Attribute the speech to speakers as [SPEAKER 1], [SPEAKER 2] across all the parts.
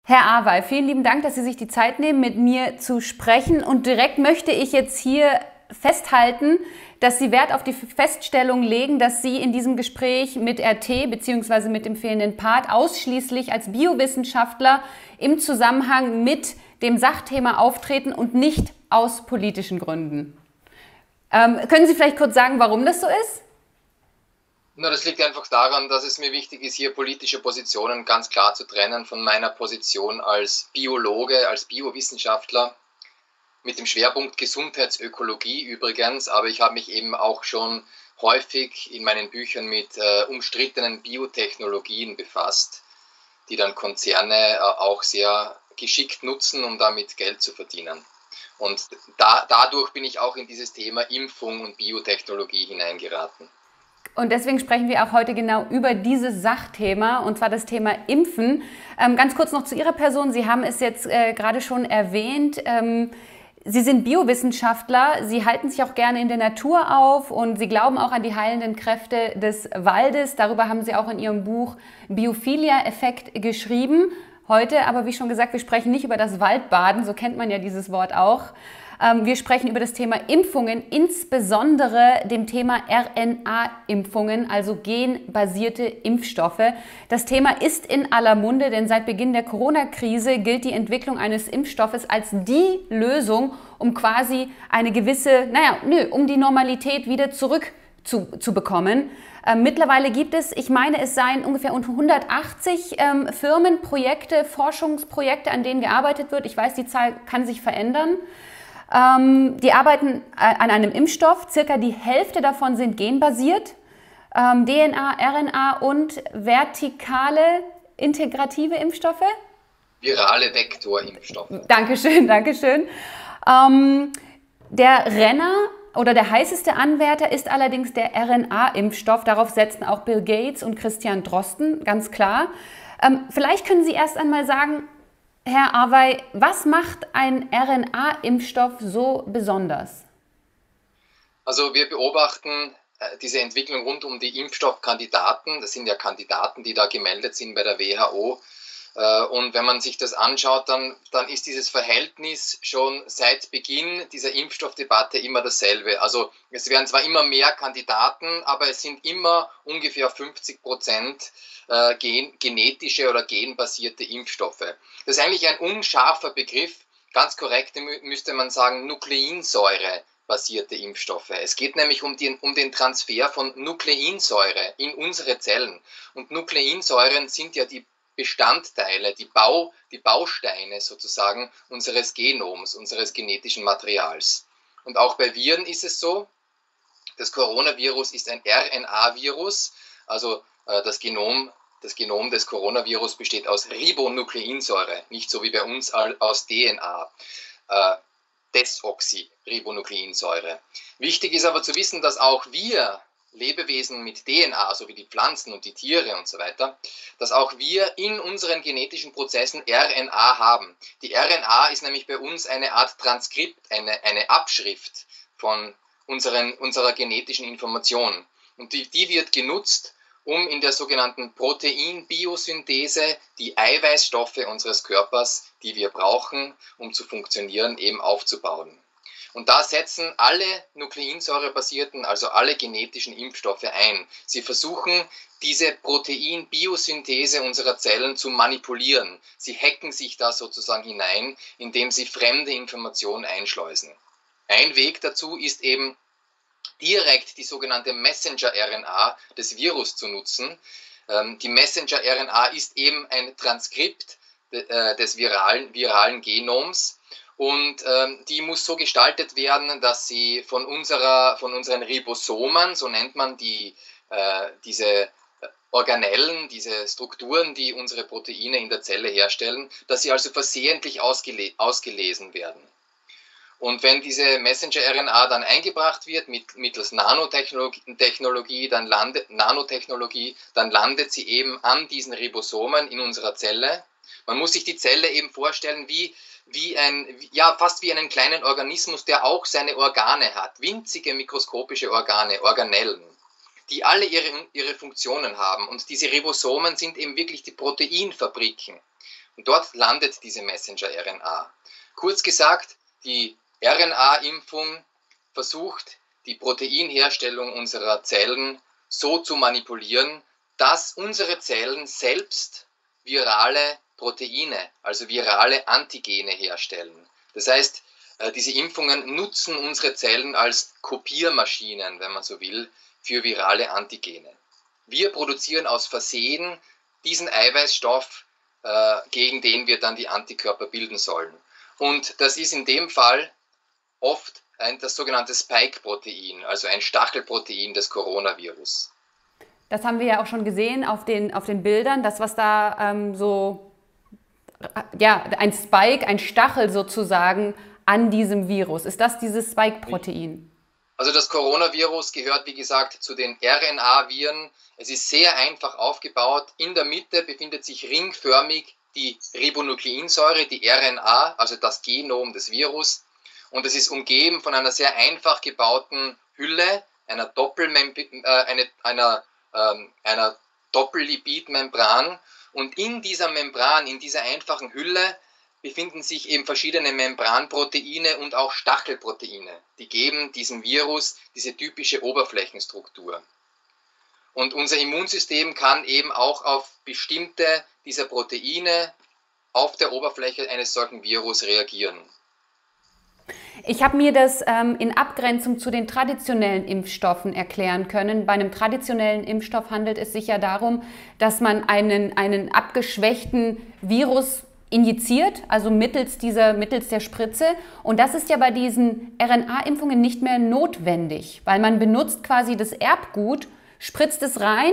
[SPEAKER 1] Herr Awey, vielen lieben Dank, dass Sie sich die Zeit nehmen, mit mir zu sprechen. Und direkt möchte ich jetzt hier festhalten, dass Sie Wert auf die Feststellung legen, dass Sie in diesem Gespräch mit RT bzw. mit dem fehlenden Part ausschließlich als Biowissenschaftler im Zusammenhang mit dem Sachthema auftreten und nicht aus politischen Gründen. Können Sie vielleicht kurz sagen, warum das so ist?
[SPEAKER 2] Na, das liegt einfach daran, dass es mir wichtig ist, hier politische Positionen ganz klar zu trennen von meiner Position als Biologe, als Biowissenschaftler mit dem Schwerpunkt Gesundheitsökologie übrigens, aber ich habe mich eben auch schon häufig in meinen Büchern mit umstrittenen Biotechnologien befasst, die dann Konzerne auch sehr geschickt nutzen, um damit Geld zu verdienen. Und dadurch bin ich auch in dieses Thema Impfung und Biotechnologie hineingeraten.
[SPEAKER 1] Und deswegen sprechen wir auch heute genau über dieses Sachthema, und zwar das Thema Impfen. Ganz kurz noch zu Ihrer Person. Sie haben es jetzt gerade schon erwähnt. Sie sind Biowissenschaftler. Sie halten sich auch gerne in der Natur auf und Sie glauben auch an die heilenden Kräfte des Waldes. Darüber haben Sie auch in Ihrem Buch Biophilia-Effekt geschrieben. Heute aber, wie schon gesagt, wir sprechen nicht über das Waldbaden, so kennt man ja dieses Wort auch. Wir sprechen über das Thema Impfungen, insbesondere dem Thema RNA-Impfungen, also genbasierte Impfstoffe. Das Thema ist in aller Munde, denn seit Beginn der Corona-Krise gilt die Entwicklung eines Impfstoffes als die Lösung, um quasi eine gewisse, um die Normalität wieder zu bekommen. Mittlerweile gibt es, ich meine, es seien ungefähr 180 Firmenprojekte, Forschungsprojekte, an denen gearbeitet wird. Ich weiß, die Zahl kann sich verändern. Die arbeiten an einem Impfstoff, circa die Hälfte davon sind genbasiert, DNA, RNA und vertikale integrative Impfstoffe.
[SPEAKER 2] Virale Vektorimpfstoffe.
[SPEAKER 1] Dankeschön, Dankeschön. Der Renner oder der heißeste Anwärter ist allerdings der RNA-Impfstoff. Darauf setzen auch Bill Gates und Christian Drosten, ganz klar. Vielleicht können Sie erst einmal sagen, Herr Awey, was macht ein RNA-Impfstoff so besonders?
[SPEAKER 2] Also wir beobachten diese Entwicklung rund um die Impfstoffkandidaten. Das sind ja Kandidaten, die da gemeldet sind bei der WHO. Und wenn man sich das anschaut, dann ist dieses Verhältnis schon seit Beginn dieser Impfstoffdebatte immer dasselbe. Also es werden zwar immer mehr Kandidaten, aber es sind immer ungefähr 50% genetische oder genbasierte Impfstoffe. Das ist eigentlich ein unscharfer Begriff. Ganz korrekt müsste man sagen Nukleinsäure-basierte Impfstoffe. Es geht nämlich um den Transfer von Nukleinsäure in unsere Zellen. Und Nukleinsäuren sind ja die Bestandteile, die Bausteine sozusagen unseres Genoms, unseres genetischen Materials. Und auch bei Viren ist es so, das Coronavirus ist ein RNA-Virus, also das Genom des Coronavirus besteht aus Ribonukleinsäure, nicht so wie bei uns aus DNA, Desoxyribonukleinsäure. Wichtig ist aber zu wissen, dass auch wir Lebewesen mit DNA, so wie die Pflanzen und die Tiere und so weiter, dass auch wir in unseren genetischen Prozessen RNA haben. Die RNA ist nämlich bei uns eine Art Transkript, eine Abschrift von unserer genetischen Information. Und die wird genutzt, um in der sogenannten Proteinbiosynthese die Eiweißstoffe unseres Körpers, die wir brauchen, um zu funktionieren, eben aufzubauen. Und da setzen alle nukleinsäurebasierten, also alle genetischen Impfstoffe ein. Sie versuchen, diese Proteinbiosynthese unserer Zellen zu manipulieren. Sie hacken sich da sozusagen hinein, indem sie fremde Informationen einschleusen. Ein Weg dazu ist eben, direkt die sogenannte Messenger-RNA des Virus zu nutzen. Die Messenger-RNA ist eben ein Transkript des viralen Genoms. Und die muss so gestaltet werden, dass sie von unseren Ribosomen, so nennt man diese Organellen, diese Strukturen, die unsere Proteine in der Zelle herstellen, dass sie also versehentlich ausgelesen werden. Und wenn diese Messenger-RNA dann eingebracht wird mittels Nanotechnologie, dann landet sie eben an diesen Ribosomen in unserer Zelle. Man muss sich die Zelle eben vorstellen fast wie einen kleinen Organismus, der auch seine Organe hat, winzige mikroskopische Organe, Organellen, die alle ihre Funktionen haben. Und diese Ribosomen sind eben wirklich die Proteinfabriken. Und dort landet diese Messenger-RNA. Kurz gesagt, die RNA-Impfung versucht, die Proteinherstellung unserer Zellen so zu manipulieren, dass unsere Zellen selbst virale Proteine, also virale Antigene herstellen. Das heißt, diese Impfungen nutzen unsere Zellen als Kopiermaschinen, wenn man so will, für virale Antigene. Wir produzieren aus Versehen diesen Eiweißstoff, gegen den wir dann die Antikörper bilden sollen. Und das ist in dem Fall oft das sogenannte Spike-Protein, also ein Stachelprotein des Coronavirus.
[SPEAKER 1] Das haben wir ja auch schon gesehen auf den Bildern, das, was da ein Spike, ein Stachel sozusagen an diesem Virus. Ist das dieses Spike-Protein?
[SPEAKER 2] Also das Coronavirus gehört, wie gesagt, zu den RNA-Viren. Es ist sehr einfach aufgebaut. In der Mitte befindet sich ringförmig die Ribonukleinsäure, die RNA, also das Genom des Virus. Und es ist umgeben von einer sehr einfach gebauten Hülle, einer Doppellipidmembran. Und in dieser Membran, in dieser einfachen Hülle, befinden sich eben verschiedene Membranproteine und auch Stachelproteine. Die geben diesem Virus diese typische Oberflächenstruktur. Und unser Immunsystem kann eben auch auf bestimmte dieser Proteine auf der Oberfläche eines solchen Virus reagieren.
[SPEAKER 1] Ich habe mir das in Abgrenzung zu den traditionellen Impfstoffen erklären können. Bei einem traditionellen Impfstoff handelt es sich ja darum, dass man einen abgeschwächten Virus injiziert, also mittels der Spritze. Und das ist ja bei diesen RNA-Impfungen nicht mehr notwendig, weil man benutzt quasi das Erbgut, spritzt es rein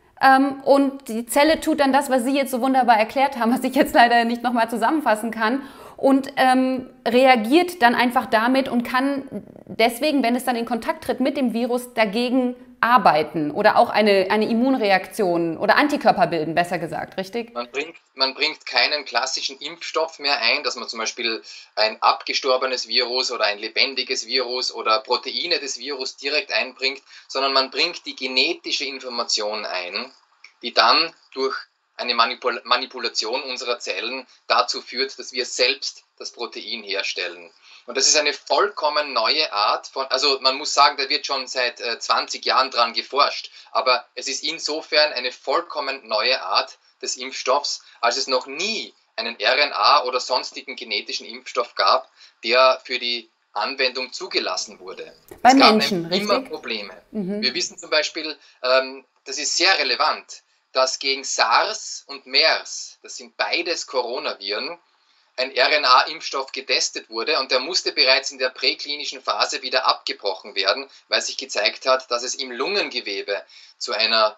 [SPEAKER 1] und die Zelle tut dann das, was Sie jetzt so wunderbar erklärt haben, was ich jetzt leider nicht nochmal zusammenfassen kann, und reagiert dann einfach damit und kann deswegen, wenn es dann in Kontakt tritt mit dem Virus, dagegen arbeiten oder auch eine Immunreaktion oder Antikörper bilden, besser gesagt, richtig?
[SPEAKER 2] Man bringt keinen klassischen Impfstoff mehr ein, dass man zum Beispiel ein abgestorbenes Virus oder ein lebendiges Virus oder Proteine des Virus direkt einbringt, sondern man bringt die genetische Information ein, die dann durch eine Manipulation unserer Zellen dazu führt, dass wir selbst das Protein herstellen. Und das ist eine vollkommen neue Art von, also man muss sagen, da wird schon seit 20 Jahren dran geforscht, aber es ist insofern eine vollkommen neue Art des Impfstoffs, als es noch nie einen RNA- oder sonstigen genetischen Impfstoff gab, der für die Anwendung zugelassen wurde.
[SPEAKER 1] Bei Menschen, richtig?
[SPEAKER 2] Es gab immer Probleme. Wir wissen zum Beispiel, das ist sehr relevant, dass gegen SARS und MERS, das sind beides Coronaviren, ein RNA-Impfstoff getestet wurde und der musste bereits in der präklinischen Phase wieder abgebrochen werden, weil sich gezeigt hat, dass es im Lungengewebe zu einer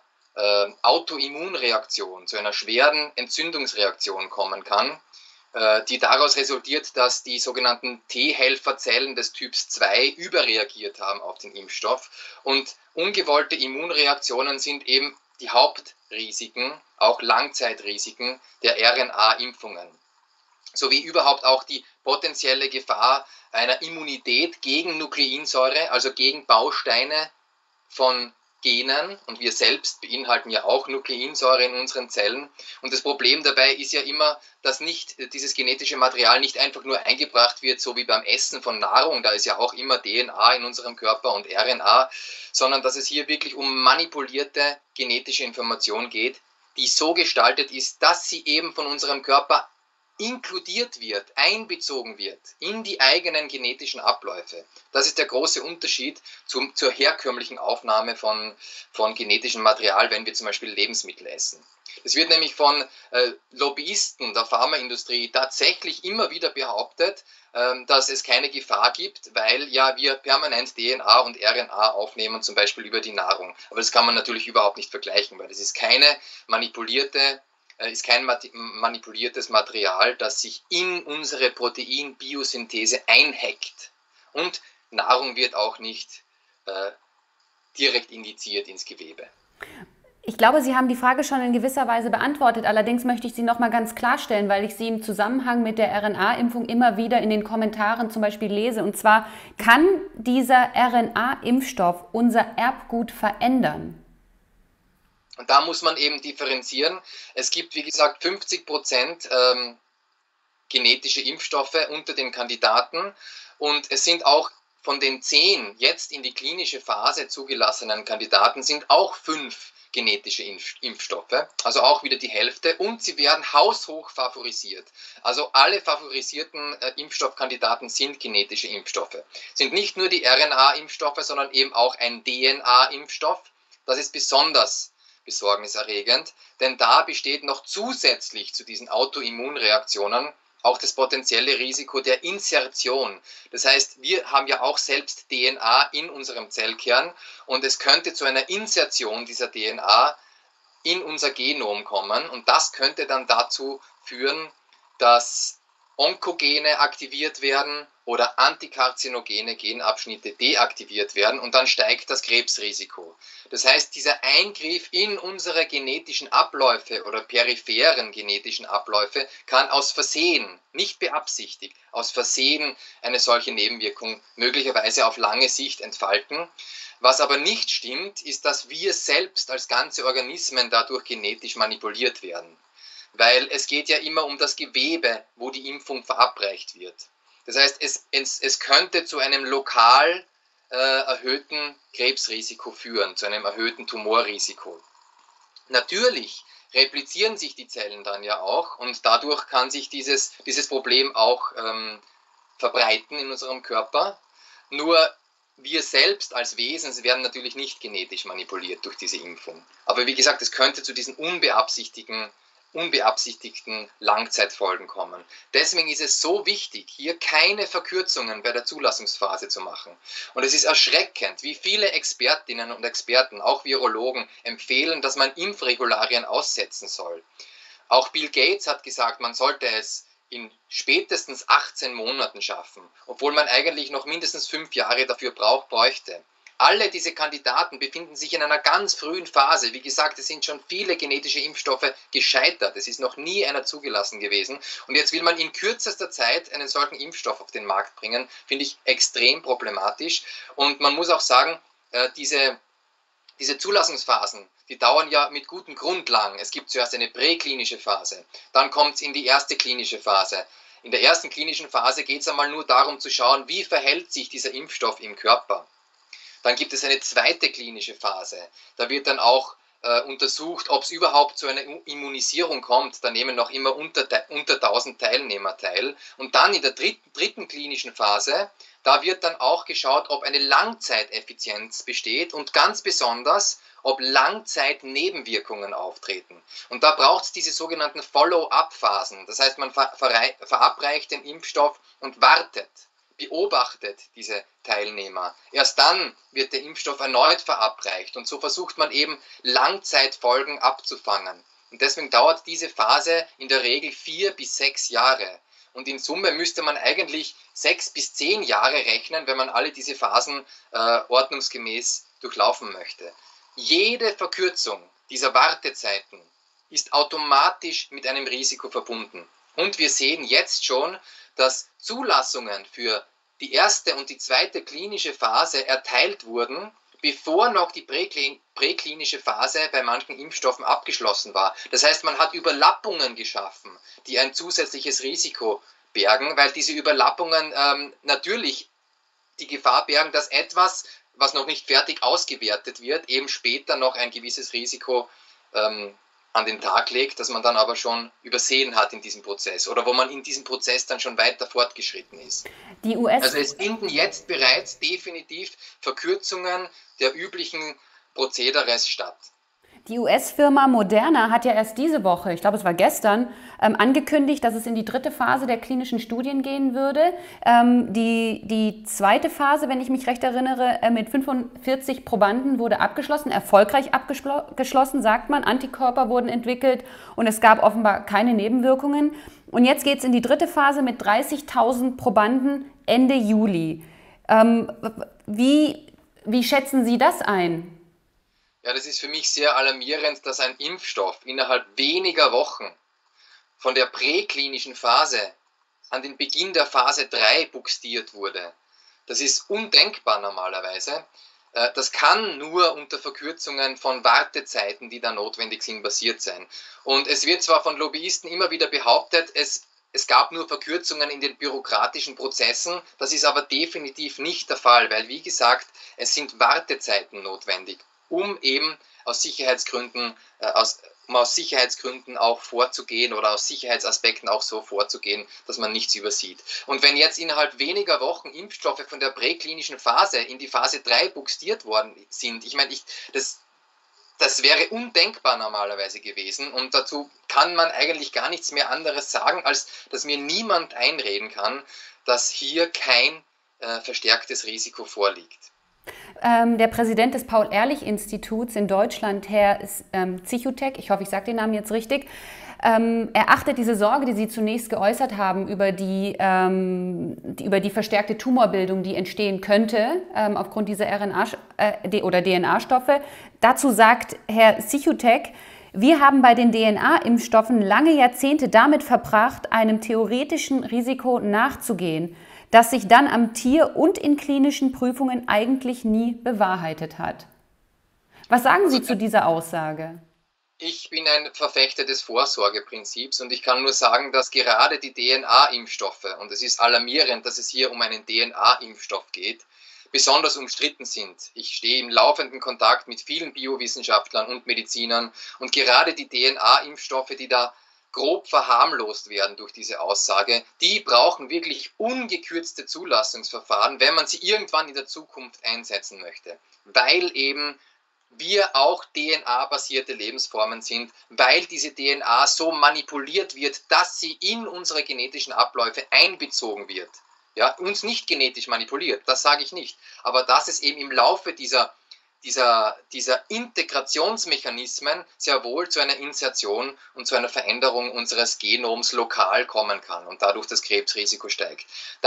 [SPEAKER 2] Autoimmunreaktion, zu einer schweren Entzündungsreaktion kommen kann, die daraus resultiert, dass die sogenannten T-Helferzellen des Typs 2 überreagiert haben auf den Impfstoff. Und ungewollte Immunreaktionen sind eben die Hauptrisiken, auch Langzeitrisiken der RNA-Impfungen, sowie überhaupt auch die potenzielle Gefahr einer Immunität gegen Nukleinsäure, also gegen Bausteine von Genen, und wir selbst beinhalten ja auch Nukleinsäure in unseren Zellen. Und das Problem dabei ist ja immer, dass dieses genetische Material nicht einfach nur eingebracht wird, so wie beim Essen von Nahrung, da ist ja auch immer DNA in unserem Körper und RNA, sondern dass es hier wirklich um manipulierte genetische Information geht, die so gestaltet ist, dass sie eben von unserem Körper inkludiert wird, einbezogen wird in die eigenen genetischen Abläufe. Das ist der große Unterschied zur herkömmlichen Aufnahme von genetischem Material, wenn wir zum Beispiel Lebensmittel essen. Es wird nämlich von Lobbyisten der Pharmaindustrie tatsächlich immer wieder behauptet, dass es keine Gefahr gibt, weil ja wir permanent DNA und RNA aufnehmen, zum Beispiel über die Nahrung. Aber das kann man natürlich überhaupt nicht vergleichen, weil das ist kein manipuliertes Material, das sich in unsere Proteinbiosynthese einhackt. Und Nahrung wird auch nicht direkt injiziert ins Gewebe.
[SPEAKER 1] Ich glaube, Sie haben die Frage schon in gewisser Weise beantwortet. Allerdings möchte ich sie noch mal ganz klarstellen, weil ich sie im Zusammenhang mit der RNA-Impfung immer wieder in den Kommentaren zum Beispiel lese. Und zwar, kann dieser RNA-Impfstoff unser Erbgut verändern?
[SPEAKER 2] Und da muss man eben differenzieren. Es gibt, wie gesagt, 50% genetische Impfstoffe unter den Kandidaten und es sind auch von den 10 jetzt in die klinische Phase zugelassenen Kandidaten sind auch 5 genetische Impfstoffe, also auch wieder die Hälfte, und sie werden haushoch favorisiert. Also alle favorisierten Impfstoffkandidaten sind genetische Impfstoffe. Sind nicht nur die RNA-Impfstoffe, sondern eben auch ein DNA-Impfstoff. Das ist besonders besorgniserregend, denn da besteht noch zusätzlich zu diesen Autoimmunreaktionen auch das potenzielle Risiko der Insertion. Das heißt, wir haben ja auch selbst DNA in unserem Zellkern und es könnte zu einer Insertion dieser DNA in unser Genom kommen und das könnte dann dazu führen, dass Onkogene aktiviert werden oder antikarzinogene Genabschnitte deaktiviert werden und dann steigt das Krebsrisiko. Das heißt, dieser Eingriff in unsere genetischen Abläufe oder peripheren genetischen Abläufe kann aus Versehen, nicht beabsichtigt, aus Versehen eine solche Nebenwirkung möglicherweise auf lange Sicht entfalten. Was aber nicht stimmt, ist, dass wir selbst als ganze Organismen dadurch genetisch manipuliert werden. Weil es geht ja immer um das Gewebe, wo die Impfung verabreicht wird. Das heißt, es könnte zu einem lokal erhöhten Krebsrisiko führen, zu einem erhöhten Tumorrisiko. Natürlich replizieren sich die Zellen dann ja auch und dadurch kann sich dieses Problem auch verbreiten in unserem Körper. Nur wir selbst als Wesen werden natürlich nicht genetisch manipuliert durch diese Impfung. Aber wie gesagt, es könnte zu diesen unbeabsichtigten Langzeitfolgen kommen. Deswegen ist es so wichtig, hier keine Verkürzungen bei der Zulassungsphase zu machen. Und es ist erschreckend, wie viele Expertinnen und Experten, auch Virologen, empfehlen, dass man Impfregularien aussetzen soll. Auch Bill Gates hat gesagt, man sollte es in spätestens 18 Monaten schaffen, obwohl man eigentlich noch mindestens 5 Jahre dafür bräuchte. Alle diese Kandidaten befinden sich in einer ganz frühen Phase. Wie gesagt, es sind schon viele genetische Impfstoffe gescheitert. Es ist noch nie einer zugelassen gewesen. Und jetzt will man in kürzester Zeit einen solchen Impfstoff auf den Markt bringen. Finde ich extrem problematisch. Und man muss auch sagen, diese Zulassungsphasen, die dauern ja mit gutem Grund lang. Es gibt zuerst eine präklinische Phase, dann kommt es in die erste klinische Phase. In der ersten klinischen Phase geht es einmal nur darum zu schauen, wie verhält sich dieser Impfstoff im Körper. Dann gibt es eine zweite klinische Phase. Da wird dann auch untersucht, ob es überhaupt zu einer Immunisierung kommt. Da nehmen noch immer unter 1000 Teilnehmer teil. Und dann in der dritten klinischen Phase, da wird dann auch geschaut, ob eine Langzeiteffizienz besteht und ganz besonders, ob Langzeitnebenwirkungen auftreten. Und da braucht es diese sogenannten Follow-up-Phasen. Das heißt, man verabreicht den Impfstoff und wartet, beobachtet diese Teilnehmer. Erst dann wird der Impfstoff erneut verabreicht und so versucht man eben Langzeitfolgen abzufangen. Und deswegen dauert diese Phase in der Regel 4 bis 6 Jahre. Und in Summe müsste man eigentlich 6 bis 10 Jahre rechnen, wenn man alle diese Phasen ordnungsgemäß durchlaufen möchte. Jede Verkürzung dieser Wartezeiten ist automatisch mit einem Risiko verbunden. Und wir sehen jetzt schon, dass Zulassungen für die erste und die zweite klinische Phase erteilt wurden, bevor noch die präklinische Phase bei manchen Impfstoffen abgeschlossen war. Das heißt, man hat Überlappungen geschaffen, die ein zusätzliches Risiko bergen, weil diese Überlappungen natürlich die Gefahr bergen, dass etwas, was noch nicht fertig ausgewertet wird, eben später noch ein gewisses Risiko an den Tag legt, das man dann aber schon übersehen hat in diesem Prozess oder wo man in diesem Prozess dann schon weiter fortgeschritten ist. Also es finden jetzt bereits definitiv Verkürzungen der üblichen Prozederes statt.
[SPEAKER 1] Die US-Firma Moderna hat ja erst diese Woche, ich glaube es war gestern, angekündigt, dass es in die dritte Phase der klinischen Studien gehen würde. Die zweite Phase, wenn ich mich recht erinnere, mit 45 Probanden wurde abgeschlossen, erfolgreich abgeschlossen, sagt man. Antikörper wurden entwickelt und es gab offenbar keine Nebenwirkungen. Und jetzt geht es in die dritte Phase mit 30.000 Probanden Ende Juli. Wie schätzen Sie das ein?
[SPEAKER 2] Ja, das ist für mich sehr alarmierend, dass ein Impfstoff innerhalb weniger Wochen von der präklinischen Phase an den Beginn der Phase 3 bugstiert wurde. Das ist undenkbar normalerweise. Das kann nur unter Verkürzungen von Wartezeiten, die da notwendig sind, basiert sein. Und es wird zwar von Lobbyisten immer wieder behauptet, es gab nur Verkürzungen in den bürokratischen Prozessen, das ist aber definitiv nicht der Fall, weil, wie gesagt, es sind Wartezeiten notwendig, um eben aus Sicherheitsgründen, um aus Sicherheitsgründen auch vorzugehen oder aus Sicherheitsaspekten auch so vorzugehen, dass man nichts übersieht. Und wenn jetzt innerhalb weniger Wochen Impfstoffe von der präklinischen Phase in die Phase 3 bugstiert worden sind, ich meine, das wäre undenkbar normalerweise gewesen und dazu kann man eigentlich gar nichts mehr anderes sagen, als dass mir niemand einreden kann, dass hier kein verstärktes Risiko vorliegt.
[SPEAKER 1] Der Präsident des Paul-Ehrlich-Instituts in Deutschland, Herr Zichutek, ich hoffe, ich sage den Namen jetzt richtig, erachtet diese Sorge, die Sie zunächst geäußert haben, über die verstärkte Tumorbildung, die entstehen könnte aufgrund dieser RNA- oder DNA-Stoffe. Dazu sagt Herr Zichutek: Wir haben bei den DNA-Impfstoffen lange Jahrzehnte damit verbracht, einem theoretischen Risiko nachzugehen, das sich dann am Tier und in klinischen Prüfungen eigentlich nie bewahrheitet hat. Was sagen Sie zu dieser Aussage?
[SPEAKER 2] Ich bin ein Verfechter des Vorsorgeprinzips und ich kann nur sagen, dass gerade die DNA-Impfstoffe, und es ist alarmierend, dass es hier um einen DNA-Impfstoff geht, besonders umstritten sind. Ich stehe im laufenden Kontakt mit vielen Biowissenschaftlern und Medizinern und gerade die DNA-Impfstoffe, die da grob verharmlost werden durch diese Aussage, die brauchen wirklich ungekürzte Zulassungsverfahren, wenn man sie irgendwann in der Zukunft einsetzen möchte, weil eben wir auch DNA-basierte Lebensformen sind, weil diese DNA so manipuliert wird, dass sie in unsere genetischen Abläufe einbezogen wird. Ja, uns nicht genetisch manipuliert, das sage ich nicht, aber dass es eben im Laufe dieser Integrationsmechanismen sehr wohl zu einer Insertion und zu einer Veränderung unseres Genoms lokal kommen kann und dadurch das Krebsrisiko steigt.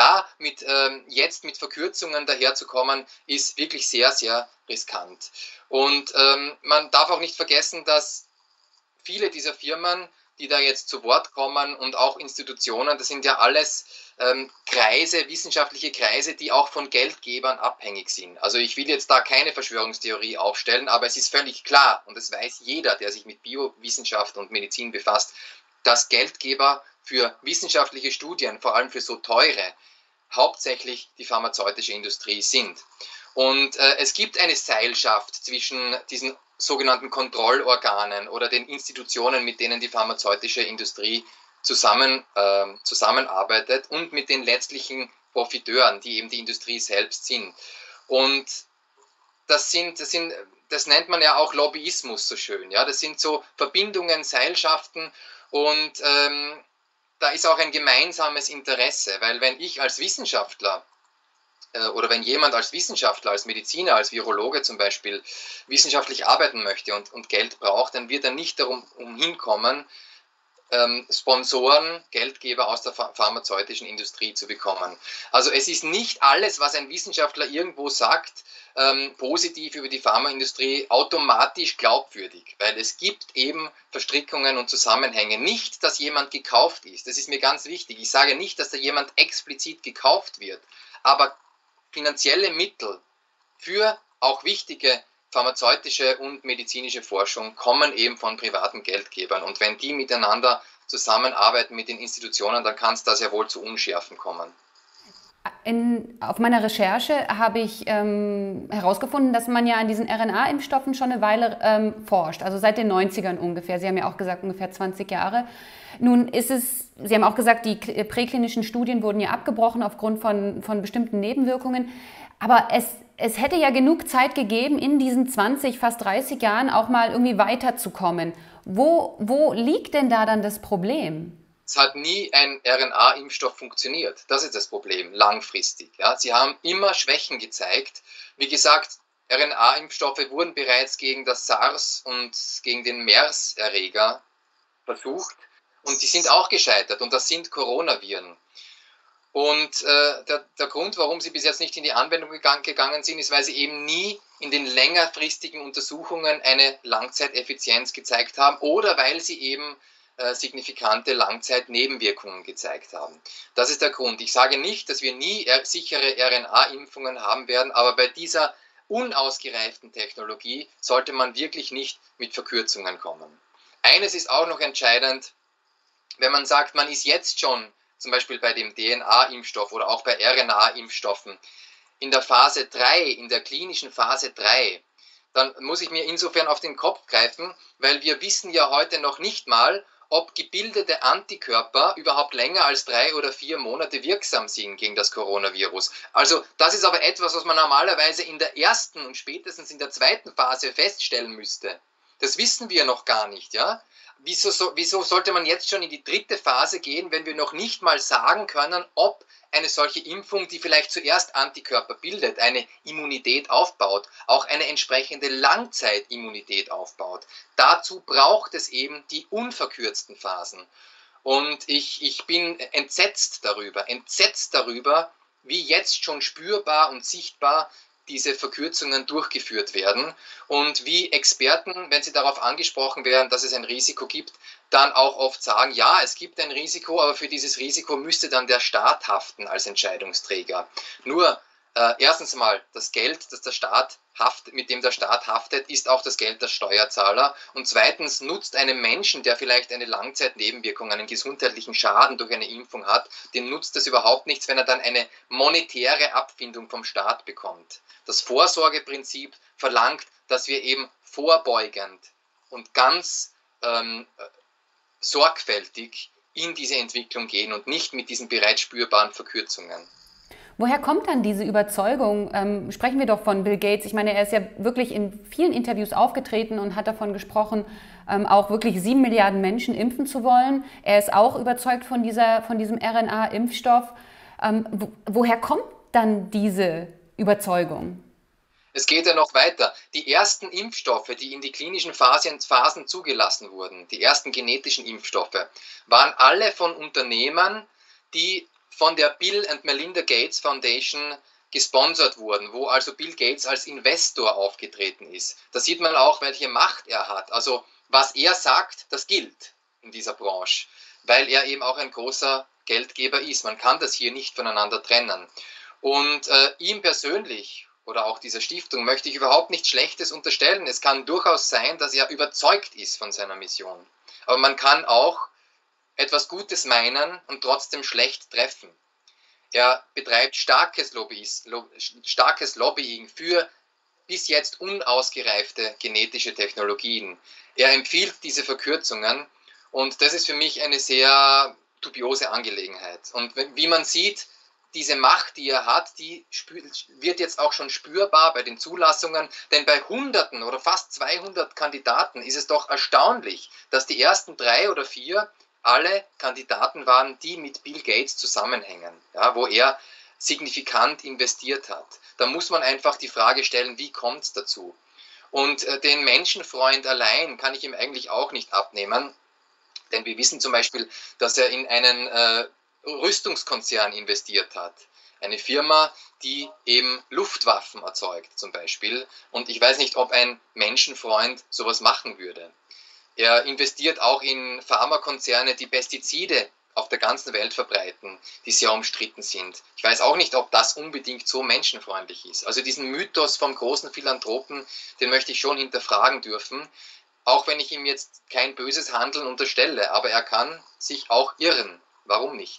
[SPEAKER 2] Jetzt mit Verkürzungen daherzukommen, ist wirklich sehr, sehr riskant. Und man darf auch nicht vergessen, dass viele dieser Firmen, die da jetzt zu Wort kommen und auch Institutionen, das sind ja alles Kreise, wissenschaftliche Kreise, die auch von Geldgebern abhängig sind. Also ich will jetzt da keine Verschwörungstheorie aufstellen, aber es ist völlig klar und das weiß jeder, der sich mit Biowissenschaft und Medizin befasst, dass Geldgeber für wissenschaftliche Studien, vor allem für so teure, hauptsächlich die pharmazeutische Industrie sind. Und es gibt eine Seilschaft zwischen diesen sogenannten Kontrollorganen oder den Institutionen, mit denen die pharmazeutische Industrie zusammenarbeitet und mit den letztlichen Profiteuren, die eben die Industrie selbst sind. Und das nennt man ja auch Lobbyismus so schön. Ja? Das sind so Verbindungen, Seilschaften und da ist auch ein gemeinsames Interesse, weil wenn ich als Wissenschaftler oder wenn jemand als Wissenschaftler, als Mediziner, als Virologe zum Beispiel wissenschaftlich arbeiten möchte und Geld braucht, dann wird er nicht darum hinkommen, Sponsoren, Geldgeber aus der pharmazeutischen Industrie zu bekommen. Also es ist nicht alles, was ein Wissenschaftler irgendwo sagt, positiv über die Pharmaindustrie automatisch glaubwürdig, weil es gibt eben Verstrickungen und Zusammenhänge. Nicht, dass jemand gekauft ist, das ist mir ganz wichtig. Ich sage nicht, dass da jemand explizit gekauft wird, aber finanzielle Mittel für auch wichtige pharmazeutische und medizinische Forschung kommen eben von privaten Geldgebern. Und wenn die miteinander zusammenarbeiten mit den Institutionen, dann kann es da sehr wohl zu Unschärfen kommen.
[SPEAKER 1] Auf meiner Recherche habe ich herausgefunden, dass man ja an diesen RNA-Impfstoffen schon eine Weile forscht, also seit den 90ern ungefähr. Sie haben ja auch gesagt, ungefähr 20 Jahre. Nun ist es, Sie haben auch gesagt, die präklinischen Studien wurden ja abgebrochen aufgrund von bestimmten Nebenwirkungen. Aber es hätte ja genug Zeit gegeben, in diesen 20, fast 30 Jahren auch mal irgendwie weiterzukommen. Wo liegt denn da dann das Problem?
[SPEAKER 2] Es hat nie ein RNA-Impfstoff funktioniert. Das ist das Problem, langfristig. Ja. Sie haben immer Schwächen gezeigt. Wie gesagt, RNA-Impfstoffe wurden bereits gegen das SARS und gegen den MERS-Erreger versucht und die sind auch gescheitert und das sind Coronaviren. Und der Grund, warum sie bis jetzt nicht in die Anwendung gegangen sind, ist, weil sie eben nie in den längerfristigen Untersuchungen eine Langzeiteffizienz gezeigt haben oder weil sie eben signifikante Langzeitnebenwirkungen gezeigt haben. Das ist der Grund. Ich sage nicht, dass wir nie sichere RNA-Impfungen haben werden, aber bei dieser unausgereiften Technologie sollte man wirklich nicht mit Verkürzungen kommen. Eines ist auch noch entscheidend, wenn man sagt, man ist jetzt schon zum Beispiel bei dem DNA-Impfstoff oder auch bei RNA-Impfstoffen in der Phase 3, in der klinischen Phase 3, dann muss ich mir insofern auf den Kopf greifen, weil wir wissen ja heute noch nicht mal, ob gebildete Antikörper überhaupt länger als 3 oder 4 Monate wirksam sind gegen das Coronavirus. Also das ist aber etwas, was man normalerweise in der ersten und spätestens in der zweiten Phase feststellen müsste. Das wissen wir noch gar nicht, ja? Wieso sollte man jetzt schon in die dritte Phase gehen, wenn wir noch nicht mal sagen können, ob eine solche Impfung, die vielleicht zuerst Antikörper bildet, eine Immunität aufbaut, auch eine entsprechende Langzeitimmunität aufbaut. Dazu braucht es eben die unverkürzten Phasen. Und ich bin entsetzt darüber, wie jetzt schon spürbar und sichtbar diese Verkürzungen durchgeführt werden und wie Experten, wenn sie darauf angesprochen werden, dass es ein Risiko gibt, dann auch oft sagen, ja, es gibt ein Risiko, aber für dieses Risiko müsste dann der Staat haften als Entscheidungsträger. Nur erstens mal, das Geld, mit dem der Staat haftet, ist auch das Geld der Steuerzahler. Und zweitens nutzt einem Menschen, der vielleicht eine Langzeitnebenwirkung, einen gesundheitlichen Schaden durch eine Impfung hat, dem nutzt das überhaupt nichts, wenn er dann eine monetäre Abfindung vom Staat bekommt. Das Vorsorgeprinzip verlangt, dass wir eben vorbeugend und ganz sorgfältig in diese Entwicklung gehen und nicht mit diesen bereits spürbaren Verkürzungen.
[SPEAKER 1] Woher kommt dann diese Überzeugung? Sprechen wir doch von Bill Gates. Ich meine, er ist ja wirklich in vielen Interviews aufgetreten und hat davon gesprochen, auch wirklich 7 Milliarden Menschen impfen zu wollen. Er ist auch überzeugt von diesem RNA-Impfstoff. Woher kommt dann diese Überzeugung?
[SPEAKER 2] Es geht ja noch weiter. Die ersten Impfstoffe, die in die klinischen Phasen zugelassen wurden, die ersten genetischen Impfstoffe, waren alle von Unternehmen, die von der Bill and Melinda Gates Foundation gesponsert wurden, wo also Bill Gates als Investor aufgetreten ist. Da sieht man auch, welche Macht er hat. Also was er sagt, das gilt in dieser Branche, weil er eben auch ein großer Geldgeber ist. Man kann das hier nicht voneinander trennen. Und ihm persönlich oder auch dieser Stiftung möchte ich überhaupt nichts Schlechtes unterstellen. Es kann durchaus sein, dass er überzeugt ist von seiner Mission. Aber man kann auch etwas Gutes meinen und trotzdem schlecht treffen. Er betreibt starkes Lobbying für bis jetzt unausgereifte genetische Technologien. Er empfiehlt diese Verkürzungen und das ist für mich eine sehr dubiose Angelegenheit. Und wie man sieht, diese Macht, die er hat, die wird jetzt auch schon spürbar bei den Zulassungen, denn bei Hunderten oder fast 200 Kandidaten ist es doch erstaunlich, dass die ersten 3 oder 4 alle Kandidaten waren, die mit Bill Gates zusammenhängen, ja, wo er signifikant investiert hat. Da muss man einfach die Frage stellen, wie kommt es dazu? Und den Menschenfreund allein kann ich ihm eigentlich auch nicht abnehmen, denn wir wissen zum Beispiel, dass er in einen Rüstungskonzern investiert hat. Eine Firma, die eben Luftwaffen erzeugt zum Beispiel. Und ich weiß nicht, ob ein Menschenfreund sowas machen würde. Er investiert auch in Pharmakonzerne, die Pestizide auf der ganzen Welt verbreiten, die sehr umstritten sind. Ich weiß auch nicht, ob das unbedingt so menschenfreundlich ist. Also diesen Mythos vom großen Philanthropen, den möchte ich schon hinterfragen dürfen, auch wenn ich ihm jetzt kein böses Handeln unterstelle, aber er kann sich auch irren. Warum nicht?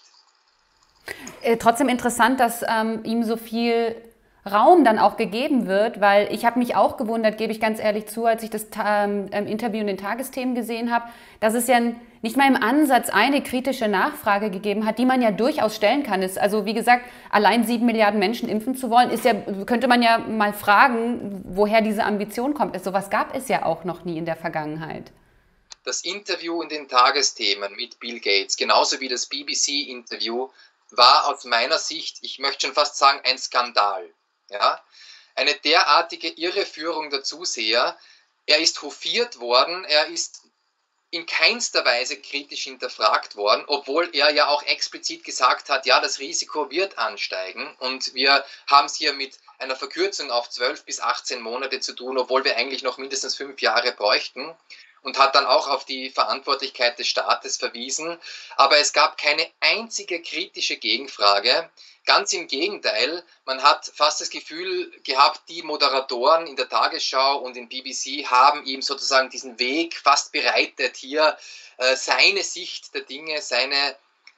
[SPEAKER 1] Trotzdem interessant, dass ihm so viel Raum dann auch gegeben wird, weil ich habe mich auch gewundert, gebe ich ganz ehrlich zu, als ich das Interview in den Tagesthemen gesehen habe, dass es ja nicht mal im Ansatz eine kritische Nachfrage gegeben hat, die man ja durchaus stellen kann. Also wie gesagt, allein 7 Milliarden Menschen impfen zu wollen, könnte man ja mal fragen, woher diese Ambition kommt. Sowas gab es ja auch noch nie in der Vergangenheit.
[SPEAKER 2] Das Interview in den Tagesthemen mit Bill Gates, genauso wie das BBC-Interview, war aus meiner Sicht, ich möchte schon fast sagen, ein Skandal. Ja? Eine derartige Irreführung der Zuseher. Er ist hofiert worden, er ist in keinster Weise kritisch hinterfragt worden, obwohl er ja auch explizit gesagt hat, ja, das Risiko wird ansteigen und wir haben es hier mit einer Verkürzung auf 12 bis 18 Monate zu tun, obwohl wir eigentlich noch mindestens 5 Jahre bräuchten. und hat dann auch auf die Verantwortlichkeit des Staates verwiesen. Aber es gab keine einzige kritische Gegenfrage. Ganz im Gegenteil, man hat fast das Gefühl gehabt, die Moderatoren in der Tagesschau und in BBC haben ihm sozusagen diesen Weg fast bereitet, hier seine Sicht der Dinge, seine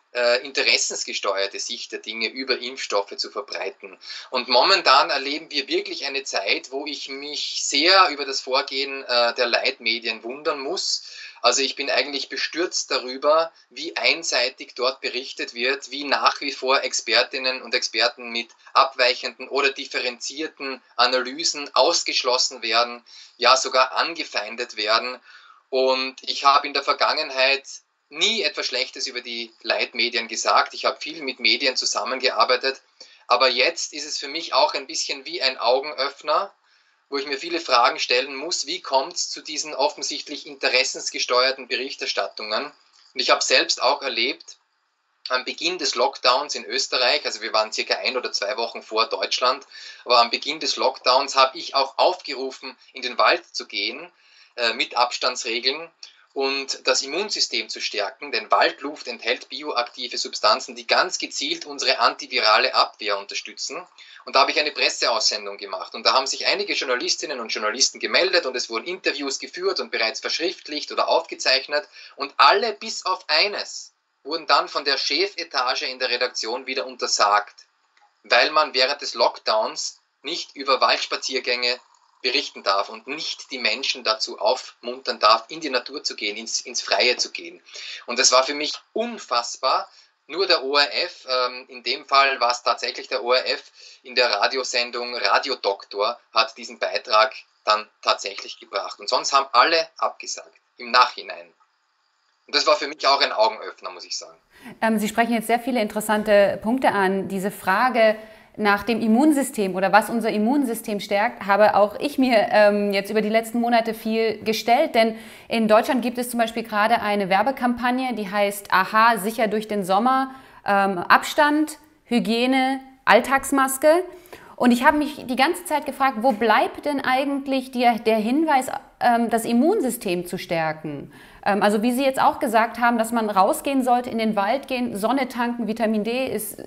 [SPEAKER 2] interessensgesteuerte Sicht der Dinge über Impfstoffe zu verbreiten. Und momentan erleben wir wirklich eine Zeit, wo ich mich sehr über das Vorgehen der Leitmedien wundern muss. Also ich bin eigentlich bestürzt darüber, wie einseitig dort berichtet wird, wie nach wie vor Expertinnen und Experten mit abweichenden oder differenzierten Analysen ausgeschlossen werden, ja sogar angefeindet werden. Und ich habe in der Vergangenheit nie etwas Schlechtes über die Leitmedien gesagt. Ich habe viel mit Medien zusammengearbeitet, aber jetzt ist es für mich auch ein bisschen wie ein Augenöffner, wo ich mir viele Fragen stellen muss. Wie kommt es zu diesen offensichtlich interessensgesteuerten Berichterstattungen? Und ich habe selbst auch erlebt, am Beginn des Lockdowns in Österreich, also wir waren circa 1 oder 2 Wochen vor Deutschland, aber am Beginn des Lockdowns habe ich auch aufgerufen, in den Wald zu gehen, mit Abstandsregeln und das Immunsystem zu stärken, denn Waldluft enthält bioaktive Substanzen, die ganz gezielt unsere antivirale Abwehr unterstützen. Und da habe ich eine Presseaussendung gemacht und da haben sich einige Journalistinnen und Journalisten gemeldet und es wurden Interviews geführt und bereits verschriftlicht oder aufgezeichnet und alle bis auf eines wurden dann von der Chefetage in der Redaktion wieder untersagt, weil man während des Lockdowns nicht über Waldspaziergänge berichten darf und nicht die Menschen dazu aufmuntern darf, in die Natur zu gehen, ins Freie zu gehen. Und das war für mich unfassbar. Nur der ORF, in dem Fall war es tatsächlich der ORF, in der Radiosendung Radiodoktor hat diesen Beitrag dann tatsächlich gebracht. Und sonst haben alle abgesagt, im Nachhinein. Und das war für mich auch ein Augenöffner, muss ich sagen.
[SPEAKER 1] Sie sprechen jetzt sehr viele interessante Punkte an. Diese Frage nach dem Immunsystem oder was unser Immunsystem stärkt, habe auch ich mir jetzt über die letzten Monate viel gestellt. Denn in Deutschland gibt es zum Beispiel gerade eine Werbekampagne, die heißt Aha, sicher durch den Sommer, Abstand, Hygiene, Alltagsmaske. Und ich habe mich die ganze Zeit gefragt, wo bleibt denn eigentlich der Hinweis, das Immunsystem zu stärken? Also wie Sie jetzt auch gesagt haben, dass man rausgehen sollte, in den Wald gehen, Sonne tanken, Vitamin D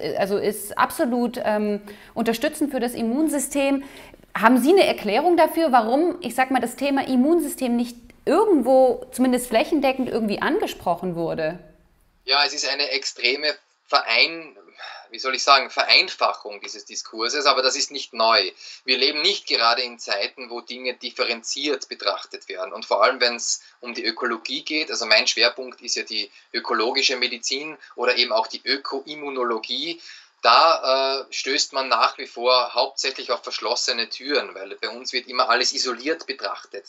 [SPEAKER 1] ist absolut unterstützend für das Immunsystem. Haben Sie eine Erklärung dafür, warum, ich sag mal, das Thema Immunsystem nicht irgendwo, zumindest flächendeckend, irgendwie angesprochen wurde?
[SPEAKER 2] Ja, es ist eine extreme Vereinfachung dieses Diskurses, aber das ist nicht neu. Wir leben nicht gerade in Zeiten, wo Dinge differenziert betrachtet werden. Und vor allem, wenn es um die Ökologie geht, also mein Schwerpunkt ist ja die ökologische Medizin oder eben auch die Ökoimmunologie, da stößt man nach wie vor hauptsächlich auf verschlossene Türen, weil bei uns wird immer alles isoliert betrachtet.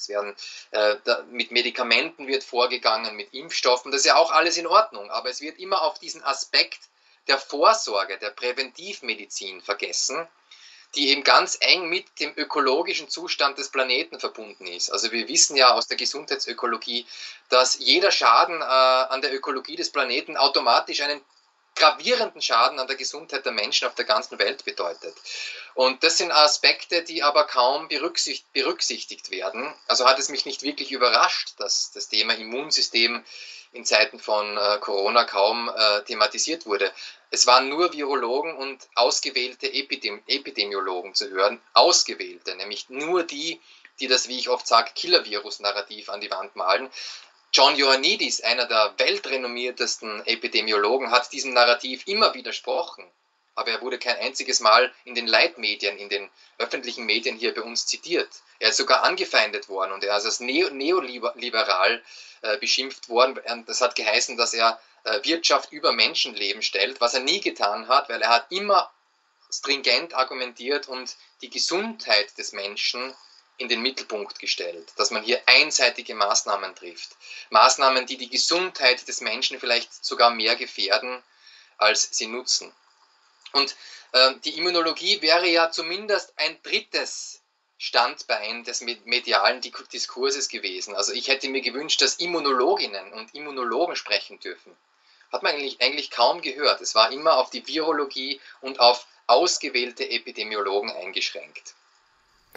[SPEAKER 2] Mit Medikamenten wird vorgegangen, mit Impfstoffen, das ist ja auch alles in Ordnung, aber es wird immer auf diesen Aspekt der Vorsorge, der Präventivmedizin vergessen, die eben ganz eng mit dem ökologischen Zustand des Planeten verbunden ist. Also wir wissen ja aus der Gesundheitsökologie, dass jeder Schaden an der Ökologie des Planeten automatisch einen gravierenden Schaden an der Gesundheit der Menschen auf der ganzen Welt bedeutet. Und das sind Aspekte, die aber kaum berücksichtigt werden. Also hat es mich nicht wirklich überrascht, dass das Thema Immunsystem in Zeiten von Corona kaum thematisiert wurde. Es waren nur Virologen und ausgewählte Epidemiologen zu hören, ausgewählte, nämlich nur die das, wie ich oft sage, Killer-Virus-Narrativ an die Wand malen. John Ioannidis, einer der weltrenommiertesten Epidemiologen, hat diesem Narrativ immer widersprochen. Aber er wurde kein einziges Mal in den Leitmedien, in den öffentlichen Medien hier bei uns zitiert. Er ist sogar angefeindet worden und er ist als neoliberal beschimpft worden. Das hat geheißen, dass er Wirtschaft über Menschenleben stellt, was er nie getan hat, weil er hat immer stringent argumentiert und die Gesundheit des Menschen in den Mittelpunkt gestellt, dass man hier einseitige Maßnahmen trifft. Maßnahmen, die die Gesundheit des Menschen vielleicht sogar mehr gefährden, als sie nutzen. Und die Immunologie wäre ja zumindest ein drittes Standbein des medialen Diskurses gewesen. Also ich hätte mir gewünscht, dass Immunologinnen und Immunologen sprechen dürfen. Hat man eigentlich kaum gehört. Es war immer auf die Virologie und auf ausgewählte Epidemiologen eingeschränkt.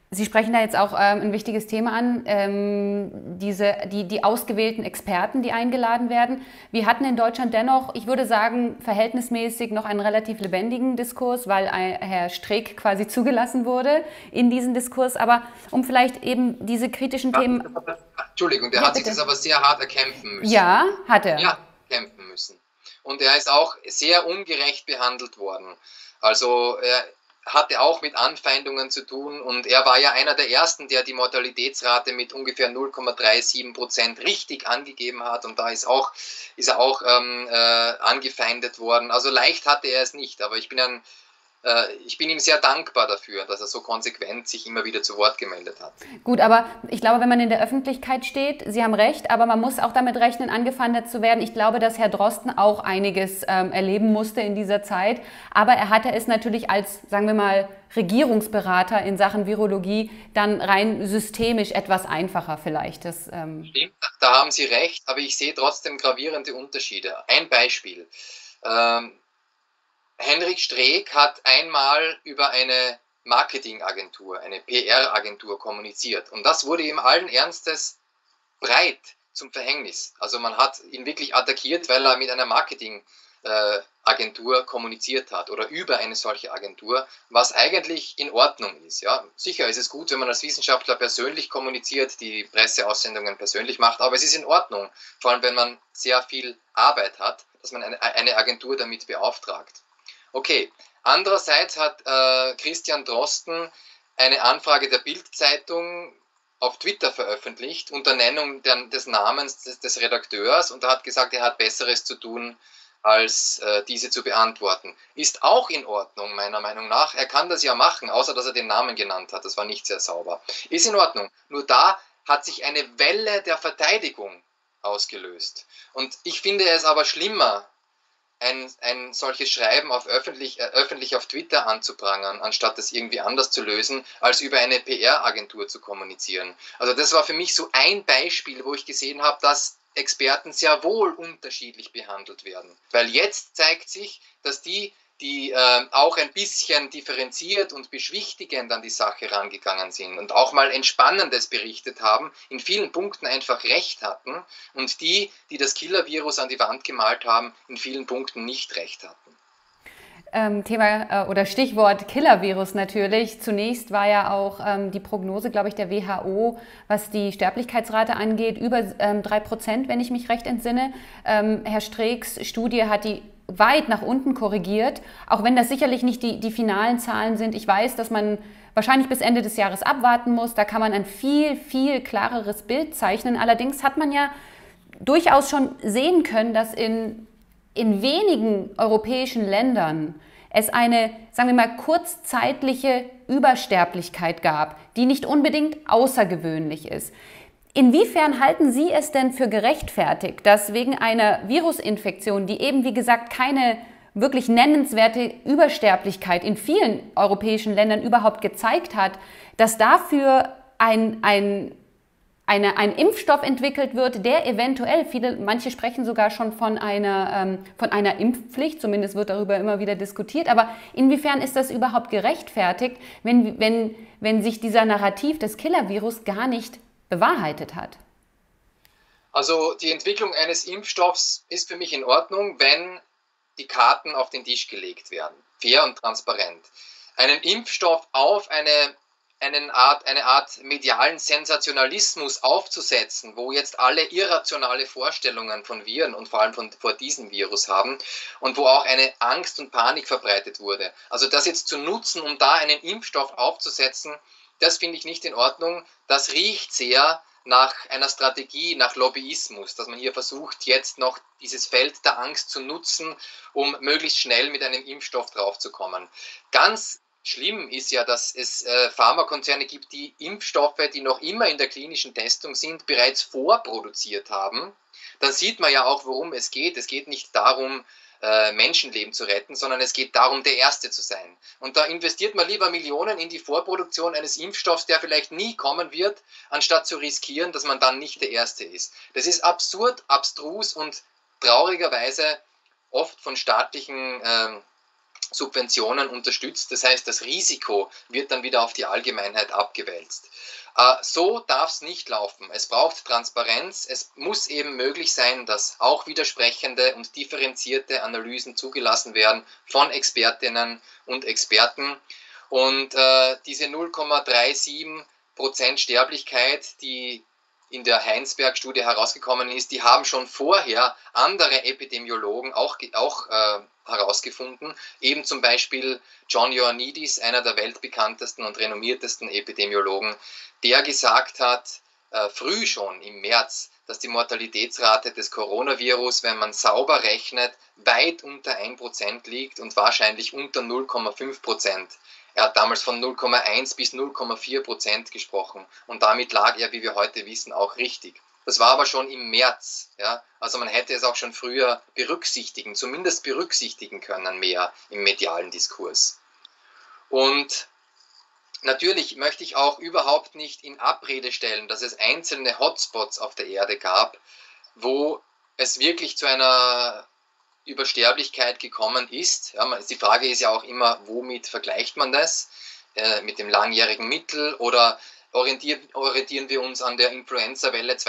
[SPEAKER 1] Sie sprechen da jetzt auch ein wichtiges Thema an, die ausgewählten Experten, die eingeladen werden. Wir hatten in Deutschland dennoch, ich würde sagen, verhältnismäßig noch einen relativ lebendigen Diskurs, weil Herr Streeck quasi zugelassen wurde in diesen Diskurs. Aber um vielleicht eben diese kritischen Themen...
[SPEAKER 2] Entschuldigung, der hat sich das aber sehr hart erkämpfen müssen.
[SPEAKER 1] Ja, hat er.
[SPEAKER 2] Ja, kämpfen müssen. Und er ist auch sehr ungerecht behandelt worden. Also er hatte auch mit Anfeindungen zu tun und er war ja einer der Ersten, der die Mortalitätsrate mit ungefähr 0,37% richtig angegeben hat und da ist er auch angefeindet worden. Also leicht hatte er es nicht, aber ich bin ihm sehr dankbar dafür, dass er so konsequent sich immer wieder zu Wort gemeldet hat.
[SPEAKER 1] Gut, aber ich glaube, wenn man in der Öffentlichkeit steht, Sie haben recht, aber man muss auch damit rechnen, angefeindet zu werden. Ich glaube, dass Herr Drosten auch einiges erleben musste in dieser Zeit, aber er hatte es natürlich als, sagen wir mal, Regierungsberater in Sachen Virologie dann rein systemisch etwas einfacher vielleicht.
[SPEAKER 2] Stimmt, da haben Sie recht, aber ich sehe trotzdem gravierende Unterschiede. Ein Beispiel. Henrik Streeck hat einmal über eine Marketingagentur, eine PR-Agentur kommuniziert. Und das wurde ihm allen Ernstes breit zum Verhängnis. Also man hat ihn wirklich attackiert, weil er mit einer Marketingagentur kommuniziert hat oder über eine solche Agentur, was eigentlich in Ordnung ist. Ja, sicher ist es gut, wenn man als Wissenschaftler persönlich kommuniziert, die Presseaussendungen persönlich macht, aber es ist in Ordnung, vor allem wenn man sehr viel Arbeit hat, dass man eine Agentur damit beauftragt. Okay, andererseits hat Christian Drosten eine Anfrage der Bild-Zeitung auf Twitter veröffentlicht, unter Nennung des Namens des Redakteurs und er hat gesagt, er hat Besseres zu tun, als diese zu beantworten. Ist auch in Ordnung, meiner Meinung nach. Er kann das ja machen, außer dass er den Namen genannt hat. Das war nicht sehr sauber. Ist in Ordnung. Nur da hat sich eine Welle der Verteidigung ausgelöst. Und ich finde es aber schlimmer, ein solches Schreiben öffentlich auf Twitter anzuprangern, anstatt das irgendwie anders zu lösen, als über eine PR-Agentur zu kommunizieren. Also das war für mich so ein Beispiel, wo ich gesehen habe, dass Experten sehr wohl unterschiedlich behandelt werden. Weil jetzt zeigt sich, dass die auch ein bisschen differenziert und beschwichtigend an die Sache rangegangen sind und auch mal Entspannendes berichtet haben, in vielen Punkten einfach recht hatten und die das Killer-Virus an die Wand gemalt haben, in vielen Punkten nicht recht hatten.
[SPEAKER 1] Thema oder Stichwort Killer-Virus natürlich. Zunächst war ja auch die Prognose, glaube ich, der WHO, was die Sterblichkeitsrate angeht, über 3%, wenn ich mich recht entsinne. Herr Streecks Studie hat die weit nach unten korrigiert, auch wenn das sicherlich nicht die finalen Zahlen sind. Ich weiß, dass man wahrscheinlich bis Ende des Jahres abwarten muss. Da kann man ein viel, viel klareres Bild zeichnen. Allerdings hat man ja durchaus schon sehen können, dass in wenigen europäischen Ländern es eine, sagen wir mal, kurzzeitliche Übersterblichkeit gab, die nicht unbedingt außergewöhnlich ist. Inwiefern halten Sie es denn für gerechtfertigt, dass wegen einer Virusinfektion, die eben, wie gesagt, keine wirklich nennenswerte Übersterblichkeit in vielen europäischen Ländern überhaupt gezeigt hat, dass dafür ein Impfstoff entwickelt wird, der eventuell, manche sprechen sogar schon von einer Impfpflicht, zumindest wird darüber immer wieder diskutiert, aber inwiefern ist das überhaupt gerechtfertigt, wenn sich dieser Narrativ des Killer-Virus gar nicht bewahrheitet hat?
[SPEAKER 2] Also die Entwicklung eines Impfstoffs ist für mich in Ordnung, wenn die Karten auf den Tisch gelegt werden, fair und transparent. Einen Impfstoff auf eine Art medialen Sensationalismus aufzusetzen, wo jetzt alle irrationale Vorstellungen von Viren und vor allem vor diesem Virus haben und wo auch eine Angst und Panik verbreitet wurde. Also das jetzt zu nutzen, um da einen Impfstoff aufzusetzen, das finde ich nicht in Ordnung. Das riecht sehr nach einer Strategie, nach Lobbyismus, dass man hier versucht, jetzt noch dieses Feld der Angst zu nutzen, um möglichst schnell mit einem Impfstoff draufzukommen. Ganz schlimm ist ja, dass es Pharmakonzerne gibt, die Impfstoffe, die noch immer in der klinischen Testung sind, bereits vorproduziert haben. Dann sieht man ja auch, worum es geht. Es geht nicht darum, Menschenleben zu retten, sondern es geht darum, der Erste zu sein. Und da investiert man lieber Millionen in die Vorproduktion eines Impfstoffs, der vielleicht nie kommen wird, anstatt zu riskieren, dass man dann nicht der Erste ist. Das ist absurd, abstrus und traurigerweise oft von staatlichen Subventionen unterstützt. Das heißt, das Risiko wird dann wieder auf die Allgemeinheit abgewälzt. So darf es nicht laufen. Es braucht Transparenz. Es muss eben möglich sein, dass auch widersprechende und differenzierte Analysen zugelassen werden von Expertinnen und Experten. Und diese 0,37% Sterblichkeit, die in der Heinsberg-Studie herausgekommen ist, die haben schon vorher andere Epidemiologen auch herausgefunden, eben zum Beispiel John Ioannidis, einer der weltbekanntesten und renommiertesten Epidemiologen, der gesagt hat, früh schon im März, dass die Mortalitätsrate des Coronavirus, wenn man sauber rechnet, weit unter 1% liegt und wahrscheinlich unter 0,5%. Er hat damals von 0,1 bis 0,4% gesprochen und damit lag er, wie wir heute wissen, auch richtig. Das war aber schon im März. Ja? Also man hätte es auch schon früher zumindest berücksichtigen können mehr im medialen Diskurs. Und natürlich möchte ich auch überhaupt nicht in Abrede stellen, dass es einzelne Hotspots auf der Erde gab, wo es wirklich zu einer Übersterblichkeit gekommen ist. Ja, die Frage ist ja auch immer, womit vergleicht man das? Mit dem langjährigen Mittel oder orientieren wir uns an der Influenza-Welle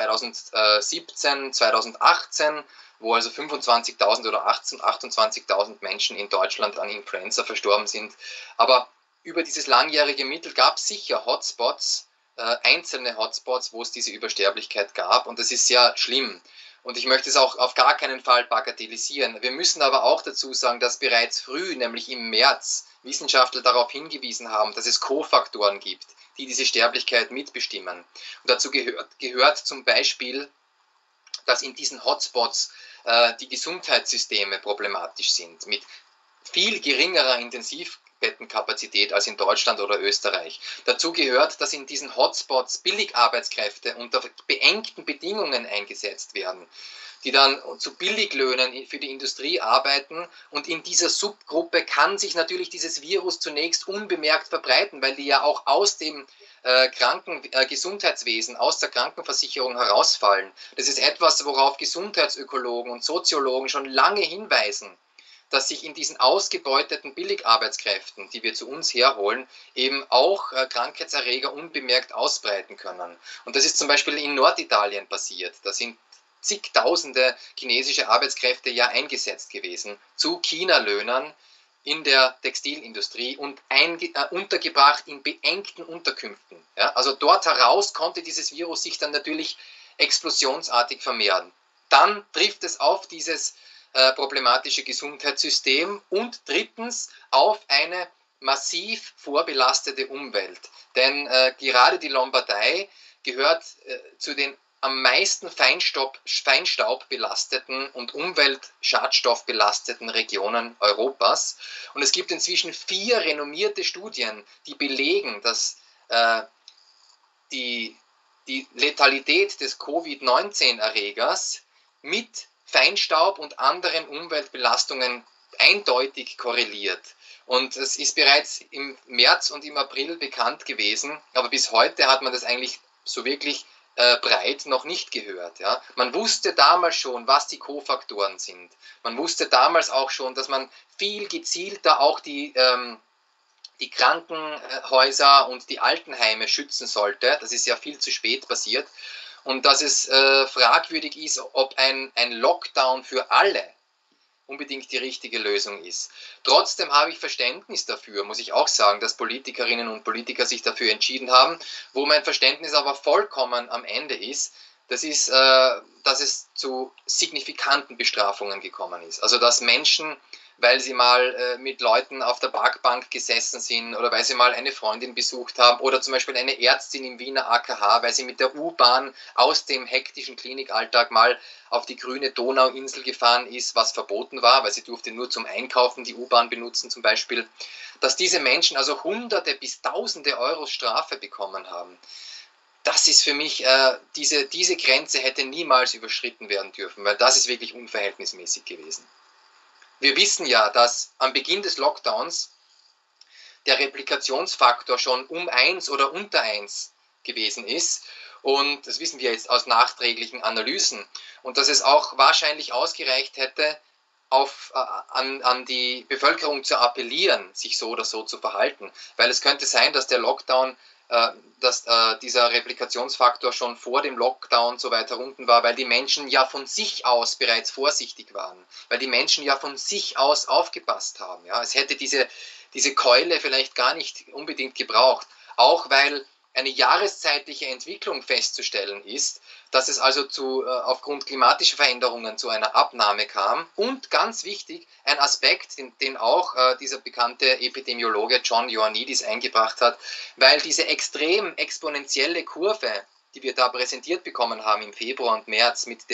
[SPEAKER 2] 2017, 2018, wo also 25.000 oder 28.000 Menschen in Deutschland an Influenza verstorben sind. Aber über dieses langjährige Mittel gab es sicher Hotspots, einzelne Hotspots, wo es diese Übersterblichkeit gab und das ist sehr schlimm. Und ich möchte es auch auf gar keinen Fall bagatellisieren. Wir müssen aber auch dazu sagen, dass bereits früh, nämlich im März, Wissenschaftler darauf hingewiesen haben, dass es Kofaktoren gibt, die diese Sterblichkeit mitbestimmen. Und dazu gehört zum Beispiel, dass in diesen Hotspots die Gesundheitssysteme problematisch sind, mit viel geringerer Intensivbettenkapazität als in Deutschland oder Österreich. Dazu gehört, dass in diesen Hotspots Billigarbeitskräfte unter beengten Bedingungen eingesetzt werden, die dann zu Billiglöhnen für die Industrie arbeiten. Und in dieser Subgruppe kann sich natürlich dieses Virus zunächst unbemerkt verbreiten, weil die ja auch aus dem Gesundheitswesen, aus der Krankenversicherung herausfallen. Das ist etwas, worauf Gesundheitsökologen und Soziologen schon lange hinweisen, dass sich in diesen ausgebeuteten Billigarbeitskräften, die wir zu uns herholen, eben auch Krankheitserreger unbemerkt ausbreiten können. Und das ist zum Beispiel in Norditalien passiert. Da sind zigtausende chinesische Arbeitskräfte ja eingesetzt gewesen zu China-Löhnern in der Textilindustrie und untergebracht in beengten Unterkünften. Ja, also dort heraus konnte dieses Virus sich dann natürlich explosionsartig vermehren. Dann trifft es auf dieses problematische Gesundheitssystem und drittens auf eine massiv vorbelastete Umwelt. Denn gerade die Lombardei gehört zu den am meisten Feinstaub belasteten und umweltschadstoffbelasteten Regionen Europas. Und es gibt inzwischen 4 renommierte Studien, die belegen, dass die Letalität des Covid-19-Erregers mit Feinstaub und anderen Umweltbelastungen eindeutig korreliert. Und es ist bereits im März und im April bekannt gewesen, aber bis heute hat man das eigentlich so wirklich breit noch nicht gehört. Ja. Man wusste damals schon, was die Kofaktoren sind. Man wusste damals auch schon, dass man viel gezielter auch die Krankenhäuser und die Altenheime schützen sollte. Das ist ja viel zu spät passiert. Und dass es fragwürdig ist, ob ein Lockdown für alle unbedingt die richtige Lösung ist. Trotzdem habe ich Verständnis dafür, muss ich auch sagen, dass Politikerinnen und Politiker sich dafür entschieden haben. Wo mein Verständnis aber vollkommen am Ende ist, das ist, dass es zu signifikanten Bestrafungen gekommen ist. Also dass Menschen, weil sie mal mit Leuten auf der Parkbank gesessen sind oder weil sie mal eine Freundin besucht haben oder zum Beispiel eine Ärztin im Wiener AKH, weil sie mit der U-Bahn aus dem hektischen Klinikalltag mal auf die grüne Donauinsel gefahren ist, was verboten war, weil sie durfte nur zum Einkaufen die U-Bahn benutzen zum Beispiel, dass diese Menschen also Hunderte bis Tausende Euros Strafe bekommen haben. Das ist für mich, diese Grenze hätte niemals überschritten werden dürfen, weil das ist wirklich unverhältnismäßig gewesen. Wir wissen ja, dass am Beginn des Lockdowns der Replikationsfaktor schon um 1 oder unter 1 gewesen ist. Und das wissen wir jetzt aus nachträglichen Analysen. Und dass es auch wahrscheinlich ausgereicht hätte, an die Bevölkerung zu appellieren, sich so oder so zu verhalten. Weil es könnte sein, dass der Lockdown, dass dieser Replikationsfaktor schon vor dem Lockdown so weit herunten war, weil die Menschen ja von sich aus bereits vorsichtig waren, weil die Menschen ja von sich aus aufgepasst haben. Ja? Es hätte diese Keule vielleicht gar nicht unbedingt gebraucht, auch weil eine jahreszeitliche Entwicklung festzustellen ist, dass es also aufgrund klimatischer Veränderungen zu einer Abnahme kam. Und ganz wichtig, ein Aspekt, den auch dieser bekannte Epidemiologe John Ioannidis eingebracht hat, weil diese extrem exponentielle Kurve, die wir da präsentiert bekommen haben im Februar und März mit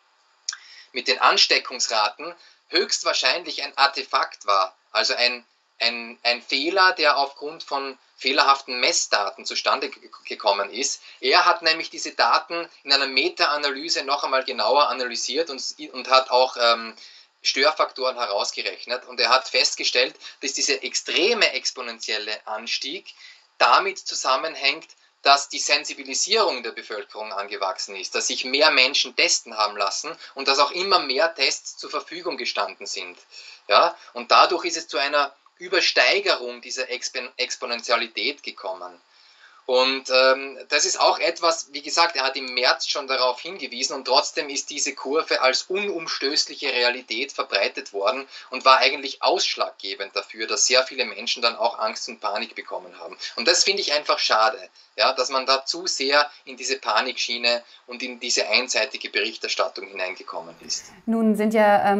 [SPEAKER 2] den Ansteckungsraten, höchstwahrscheinlich ein Artefakt war, also ein Fehler, der aufgrund von fehlerhaften Messdaten zustande gekommen ist. Er hat nämlich diese Daten in einer Meta-Analyse noch einmal genauer analysiert und hat auch Störfaktoren herausgerechnet. Und er hat festgestellt, dass dieser extreme exponentielle Anstieg damit zusammenhängt, dass die Sensibilisierung der Bevölkerung angewachsen ist, dass sich mehr Menschen testen haben lassen und dass auch immer mehr Tests zur Verfügung gestanden sind. Ja? Und dadurch ist es zu einer Übersteigerung dieser Exponentialität gekommen. Und das ist auch etwas, wie gesagt, er hat im März schon darauf hingewiesen und trotzdem ist diese Kurve als unumstößliche Realität verbreitet worden und war eigentlich ausschlaggebend dafür, dass sehr viele Menschen dann auch Angst und Panik bekommen haben. Und das finde ich einfach schade, ja, dass man da zu sehr in diese Panikschiene und in diese einseitige Berichterstattung hineingekommen ist.
[SPEAKER 1] Nun sind ja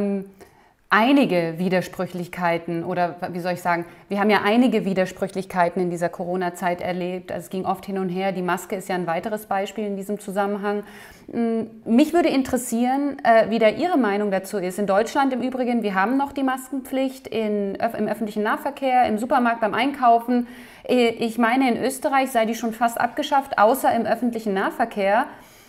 [SPEAKER 1] einige Widersprüchlichkeiten oder wie soll ich sagen, wir haben ja einige Widersprüchlichkeiten in dieser Corona-Zeit erlebt. Also es ging oft hin und her. Die Maske ist ja ein weiteres Beispiel in diesem Zusammenhang. Mich würde interessieren, wie da Ihre Meinung dazu ist. In Deutschland im Übrigen, wir haben noch die Maskenpflicht im öffentlichen Nahverkehr, im Supermarkt, beim Einkaufen. Ich meine, in Österreich sei die schon fast abgeschafft, außer im öffentlichen Nahverkehr.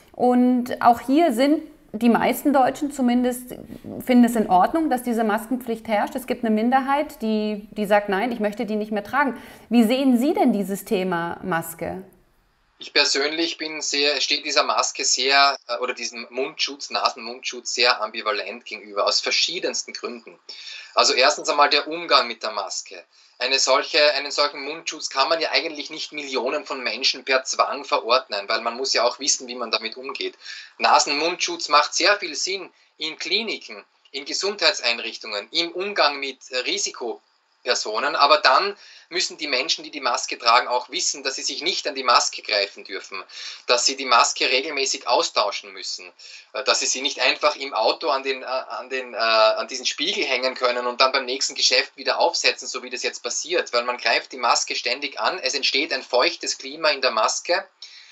[SPEAKER 1] Und auch hier sind die meisten Deutschen zumindest finden es in Ordnung, dass diese Maskenpflicht herrscht. Es gibt eine Minderheit, die sagt, nein, ich möchte die nicht mehr tragen. Wie sehen Sie denn dieses Thema Maske?
[SPEAKER 2] Ich persönlich stehe dieser Maske oder diesem Mundschutz, Nasenmundschutz sehr ambivalent gegenüber, aus verschiedensten Gründen. Also erstens einmal der Umgang mit der Maske. Einen solchen Mundschutz kann man ja eigentlich nicht Millionen von Menschen per Zwang verordnen, weil man muss ja auch wissen, wie man damit umgeht. Nasenmundschutz macht sehr viel Sinn in Kliniken, in Gesundheitseinrichtungen, im Umgang mit Risikopersonen, aber dann müssen die Menschen, die die Maske tragen, auch wissen, dass sie sich nicht an die Maske greifen dürfen, dass sie die Maske regelmäßig austauschen müssen, dass sie sie nicht einfach im Auto an diesen Spiegel hängen können und dann beim nächsten Geschäft wieder aufsetzen, so wie das jetzt passiert, weil man greift die Maske ständig an, es entsteht ein feuchtes Klima in der Maske,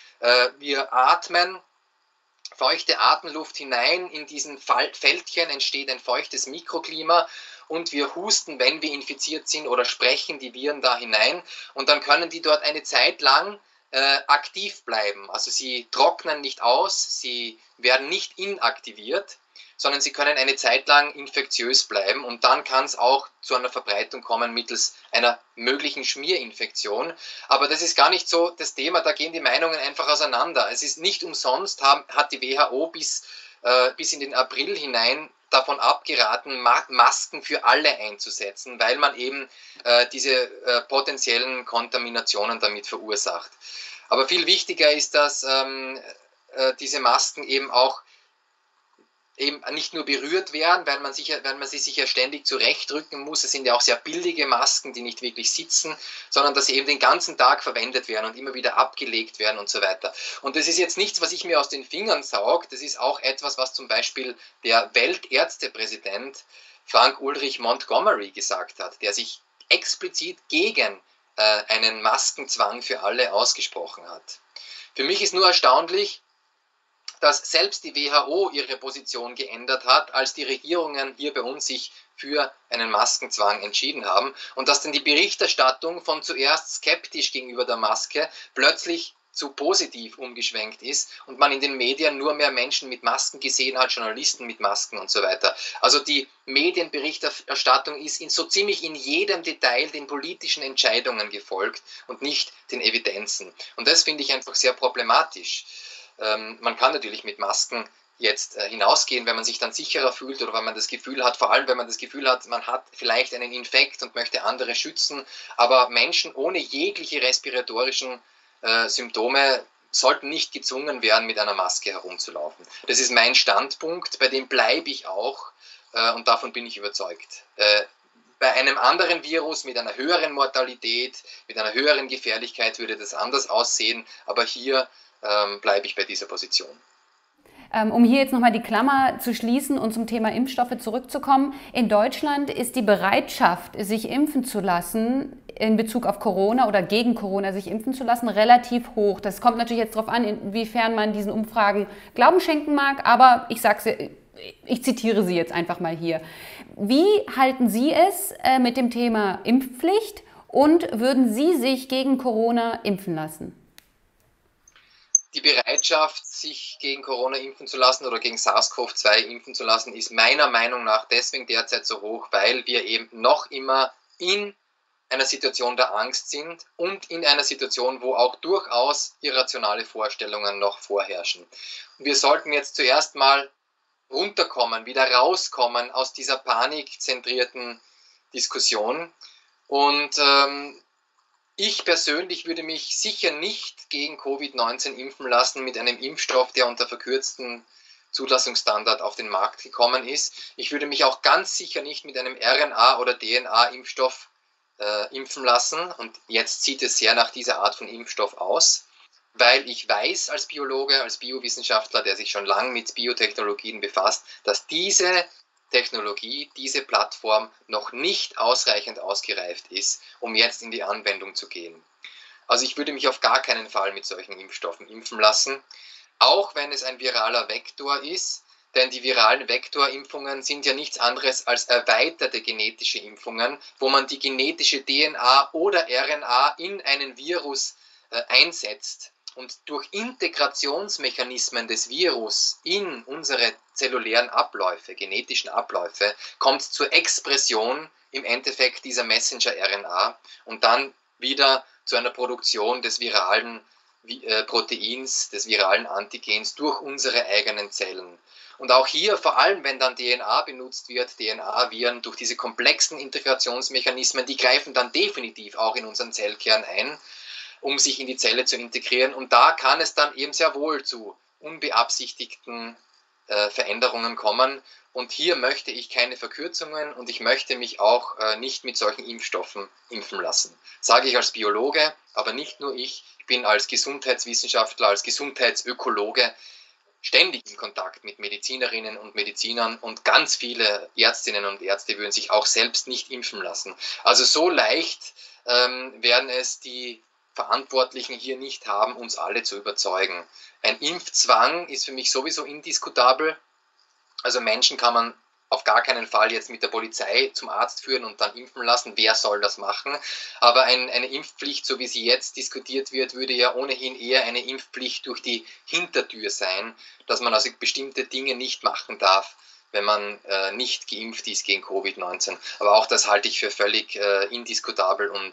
[SPEAKER 2] wir atmen feuchte Atemluft hinein, in diesen Fältchen entsteht ein feuchtes Mikroklima und wir husten, wenn wir infiziert sind oder sprechen die Viren da hinein und dann können die dort eine Zeit lang aktiv bleiben. Also sie trocknen nicht aus, sie werden nicht inaktiviert, sondern sie können eine Zeit lang infektiös bleiben und dann kann es auch zu einer Verbreitung kommen mittels einer möglichen Schmierinfektion. Aber das ist gar nicht so das Thema, da gehen die Meinungen einfach auseinander. Es ist nicht umsonst, hat die WHO bis in den April hinein davon abgeraten, Masken für alle einzusetzen, weil man eben diese potenziellen Kontaminationen damit verursacht. Aber viel wichtiger ist, dass diese Masken eben auch nicht nur berührt werden, weil man sie sich ja ständig zurechtrücken muss. Es sind ja auch sehr billige Masken, die nicht wirklich sitzen, sondern dass sie eben den ganzen Tag verwendet werden und immer wieder abgelegt werden und so weiter. Und das ist jetzt nichts, was ich mir aus den Fingern sauge. Das ist auch etwas, was zum Beispiel der Weltärztepräsident Frank-Ulrich Montgomery gesagt hat, der sich explizit gegen einen Maskenzwang für alle ausgesprochen hat. Für mich ist nur erstaunlich, dass selbst die WHO ihre Position geändert hat, als die Regierungen hier bei uns sich für einen Maskenzwang entschieden haben und dass dann die Berichterstattung von zuerst skeptisch gegenüber der Maske plötzlich zu positiv umgeschwenkt ist und man in den Medien nur mehr Menschen mit Masken gesehen hat, Journalisten mit Masken und so weiter. Also die Medienberichterstattung ist so ziemlich in jedem Detail den politischen Entscheidungen gefolgt und nicht den Evidenzen. Und das finde ich einfach sehr problematisch. Man kann natürlich mit Masken jetzt hinausgehen, wenn man sich dann sicherer fühlt oder wenn man das Gefühl hat, vor allem wenn man das Gefühl hat, man hat vielleicht einen Infekt und möchte andere schützen, aber Menschen ohne jegliche respiratorischen Symptome sollten nicht gezwungen werden, mit einer Maske herumzulaufen. Das ist mein Standpunkt, bei dem bleibe ich auch und davon bin ich überzeugt. Bei einem anderen Virus mit einer höheren Mortalität, mit einer höheren Gefährlichkeit würde das anders aussehen, aber hier bleibe ich bei dieser Position.
[SPEAKER 1] Um hier jetzt nochmal die Klammer zu schließen und zum Thema Impfstoffe zurückzukommen. In Deutschland ist die Bereitschaft, sich impfen zu lassen, in Bezug auf Corona oder gegen Corona sich impfen zu lassen, relativ hoch. Das kommt natürlich jetzt darauf an, inwiefern man diesen Umfragen Glauben schenken mag, aber ich zitiere Sie jetzt einfach mal hier. Wie halten Sie es mit dem Thema Impfpflicht und würden Sie sich gegen Corona impfen lassen?
[SPEAKER 2] Die Bereitschaft, sich gegen Corona impfen zu lassen oder gegen SARS-CoV-2 impfen zu lassen, ist meiner Meinung nach deswegen derzeit so hoch, weil wir eben noch immer in einer Situation der Angst sind und in einer Situation, wo auch durchaus irrationale Vorstellungen noch vorherrschen. Und wir sollten jetzt zuerst mal runterkommen, wieder rauskommen aus dieser panikzentrierten Diskussion. Und ich persönlich würde mich sicher nicht gegen Covid-19 impfen lassen mit einem Impfstoff, der unter verkürzten Zulassungsstandard auf den Markt gekommen ist. Ich würde mich auch ganz sicher nicht mit einem RNA- oder DNA-Impfstoff impfen lassen. Und jetzt sieht es sehr nach dieser Art von Impfstoff aus, weil ich weiß als Biologe, als Biowissenschaftler, der sich schon lange mit Biotechnologien befasst, dass diese Technologie, diese Plattform noch nicht ausreichend ausgereift ist, um jetzt in die Anwendung zu gehen. Also ich würde mich auf gar keinen Fall mit solchen Impfstoffen impfen lassen, auch wenn es ein viraler Vektor ist, denn die viralen Vektorimpfungen sind ja nichts anderes als erweiterte genetische Impfungen, wo man die genetische DNA oder RNA in einen Virus einsetzt. Und durch Integrationsmechanismen des Virus in unsere zellulären Abläufe, genetischen Abläufe, kommt zur Expression im Endeffekt dieser Messenger-RNA und dann wieder zu einer Produktion des viralen Proteins, des viralen Antigens durch unsere eigenen Zellen. Und auch hier, vor allem wenn dann DNA benutzt wird, DNA-Viren durch diese komplexen Integrationsmechanismen, die greifen dann definitiv auch in unseren Zellkern ein, um sich in die Zelle zu integrieren. Und da kann es dann eben sehr wohl zu unbeabsichtigten Veränderungen kommen. Und hier möchte ich keine Verkürzungen und ich möchte mich auch nicht mit solchen Impfstoffen impfen lassen. Sage ich als Biologe, aber nicht nur ich. Ich bin als Gesundheitswissenschaftler, als Gesundheitsökologe ständig in Kontakt mit Medizinerinnen und Medizinern und ganz viele Ärztinnen und Ärzte würden sich auch selbst nicht impfen lassen. Also so leicht werden es die Verantwortlichen hier nicht haben, uns alle zu überzeugen. Ein Impfzwang ist für mich sowieso indiskutabel. Also Menschen kann man auf gar keinen Fall jetzt mit der Polizei zum Arzt führen und dann impfen lassen. Wer soll das machen? Aber eine Impfpflicht, so wie sie jetzt diskutiert wird, würde ja ohnehin eher eine Impfpflicht durch die Hintertür sein, dass man also bestimmte Dinge nicht machen darf, wenn man nicht geimpft ist gegen Covid-19. Aber auch das halte ich für völlig indiskutabel und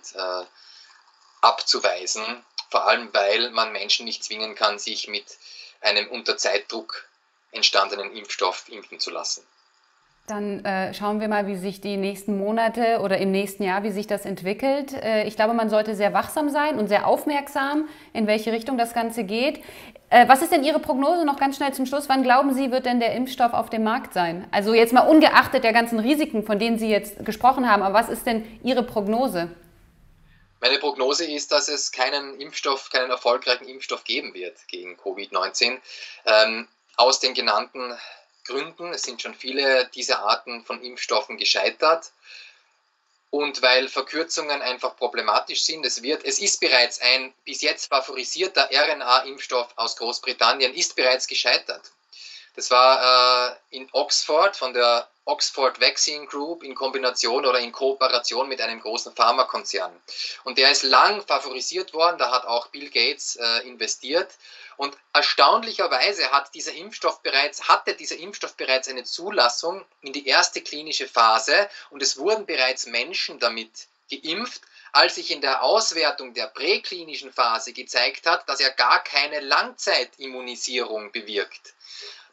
[SPEAKER 2] abzuweisen, vor allem weil man Menschen nicht zwingen kann, sich mit einem unter Zeitdruck entstandenen Impfstoff impfen zu lassen.
[SPEAKER 1] Dann schauen wir mal, wie sich die nächsten Monate oder im nächsten Jahr, wie sich das entwickelt. Ich glaube, man sollte sehr wachsam sein und sehr aufmerksam, in welche Richtung das Ganze geht. Was ist denn Ihre Prognose noch ganz schnell zum Schluss? Wann glauben Sie, wird denn der Impfstoff auf dem Markt sein? Also jetzt mal ungeachtet der ganzen Risiken, von denen Sie jetzt gesprochen haben, aber was ist denn Ihre Prognose?
[SPEAKER 2] Meine Prognose ist, dass es keinen erfolgreichen Impfstoff geben wird gegen Covid-19. Aus den genannten Gründen. Es sind schon viele dieser Arten von Impfstoffen gescheitert. Und weil Verkürzungen einfach problematisch sind, es ist bereits ein bis jetzt favorisierter RNA-Impfstoff aus Großbritannien, ist bereits gescheitert. Das war in Oxford von der Oxford Vaccine Group in Kombination oder in Kooperation mit einem großen Pharmakonzern. Und der ist lang favorisiert worden, da hat auch Bill Gates investiert. Und erstaunlicherweise hatte dieser Impfstoff bereits eine Zulassung in die erste klinische Phase und es wurden bereits Menschen damit geimpft, als sich in der Auswertung der präklinischen Phase gezeigt hat, dass er gar keine Langzeitimmunisierung bewirkt.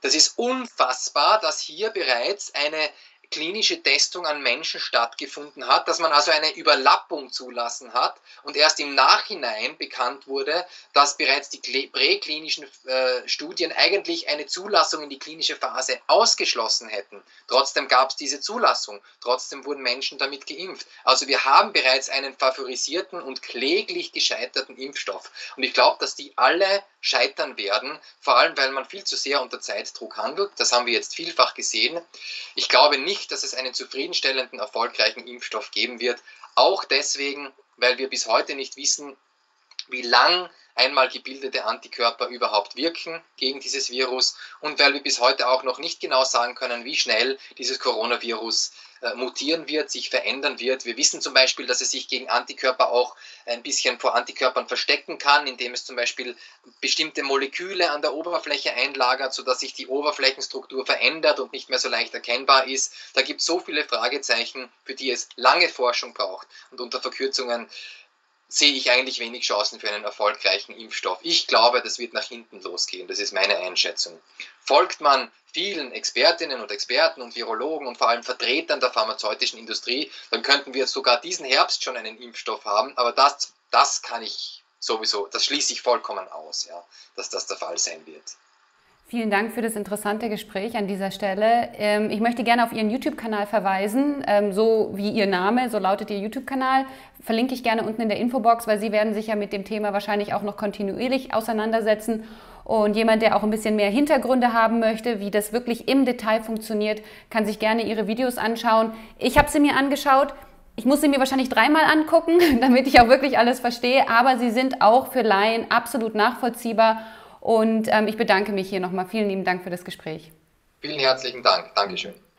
[SPEAKER 2] Das ist unfassbar, dass hier bereits eine klinische Testung an Menschen stattgefunden hat, dass man also eine Überlappung zulassen hat und erst im Nachhinein bekannt wurde, dass bereits die präklinischen Studien eigentlich eine Zulassung in die klinische Phase ausgeschlossen hätten. Trotzdem gab es diese Zulassung, trotzdem wurden Menschen damit geimpft. Also wir haben bereits einen favorisierten und kläglich gescheiterten Impfstoff. Und ich glaube, dass die alle scheitern werden, vor allem weil man viel zu sehr unter Zeitdruck handelt. Das haben wir jetzt vielfach gesehen. Ich glaube nicht, dass es einen zufriedenstellenden, erfolgreichen Impfstoff geben wird. Auch deswegen, weil wir bis heute nicht wissen, wie lang einmal gebildete Antikörper überhaupt wirken gegen dieses Virus und weil wir bis heute auch noch nicht genau sagen können, wie schnell dieses Coronavirus mutieren wird, sich verändern wird. Wir wissen zum Beispiel, dass es sich gegen Antikörper auch ein bisschen vor Antikörpern verstecken kann, indem es zum Beispiel bestimmte Moleküle an der Oberfläche einlagert, sodass sich die Oberflächenstruktur verändert und nicht mehr so leicht erkennbar ist. Da gibt es so viele Fragezeichen, für die es lange Forschung braucht und unter Verkürzungen sehe ich eigentlich wenig Chancen für einen erfolgreichen Impfstoff. Ich glaube, das wird nach hinten losgehen. Das ist meine Einschätzung. Folgt man vielen Expertinnen und Experten und Virologen und vor allem Vertretern der pharmazeutischen Industrie, dann könnten wir jetzt sogar diesen Herbst schon einen Impfstoff haben. Aber das kann ich sowieso, das schließe ich vollkommen aus, ja, dass das der Fall sein wird.
[SPEAKER 1] Vielen Dank für das interessante Gespräch an dieser Stelle. Ich möchte gerne auf Ihren YouTube-Kanal verweisen, so wie Ihr Name, so lautet Ihr YouTube-Kanal. Verlinke ich gerne unten in der Infobox, weil Sie werden sich ja mit dem Thema wahrscheinlich auch noch kontinuierlich auseinandersetzen. Und jemand, der auch ein bisschen mehr Hintergründe haben möchte, wie das wirklich im Detail funktioniert, kann sich gerne Ihre Videos anschauen. Ich habe sie mir angeschaut. Ich muss sie mir wahrscheinlich 3-mal angucken, damit ich auch wirklich alles verstehe. Aber sie sind auch für Laien absolut nachvollziehbar. Und ich bedanke mich hier nochmal. Vielen lieben Dank für das Gespräch.
[SPEAKER 2] Vielen herzlichen Dank. Dankeschön.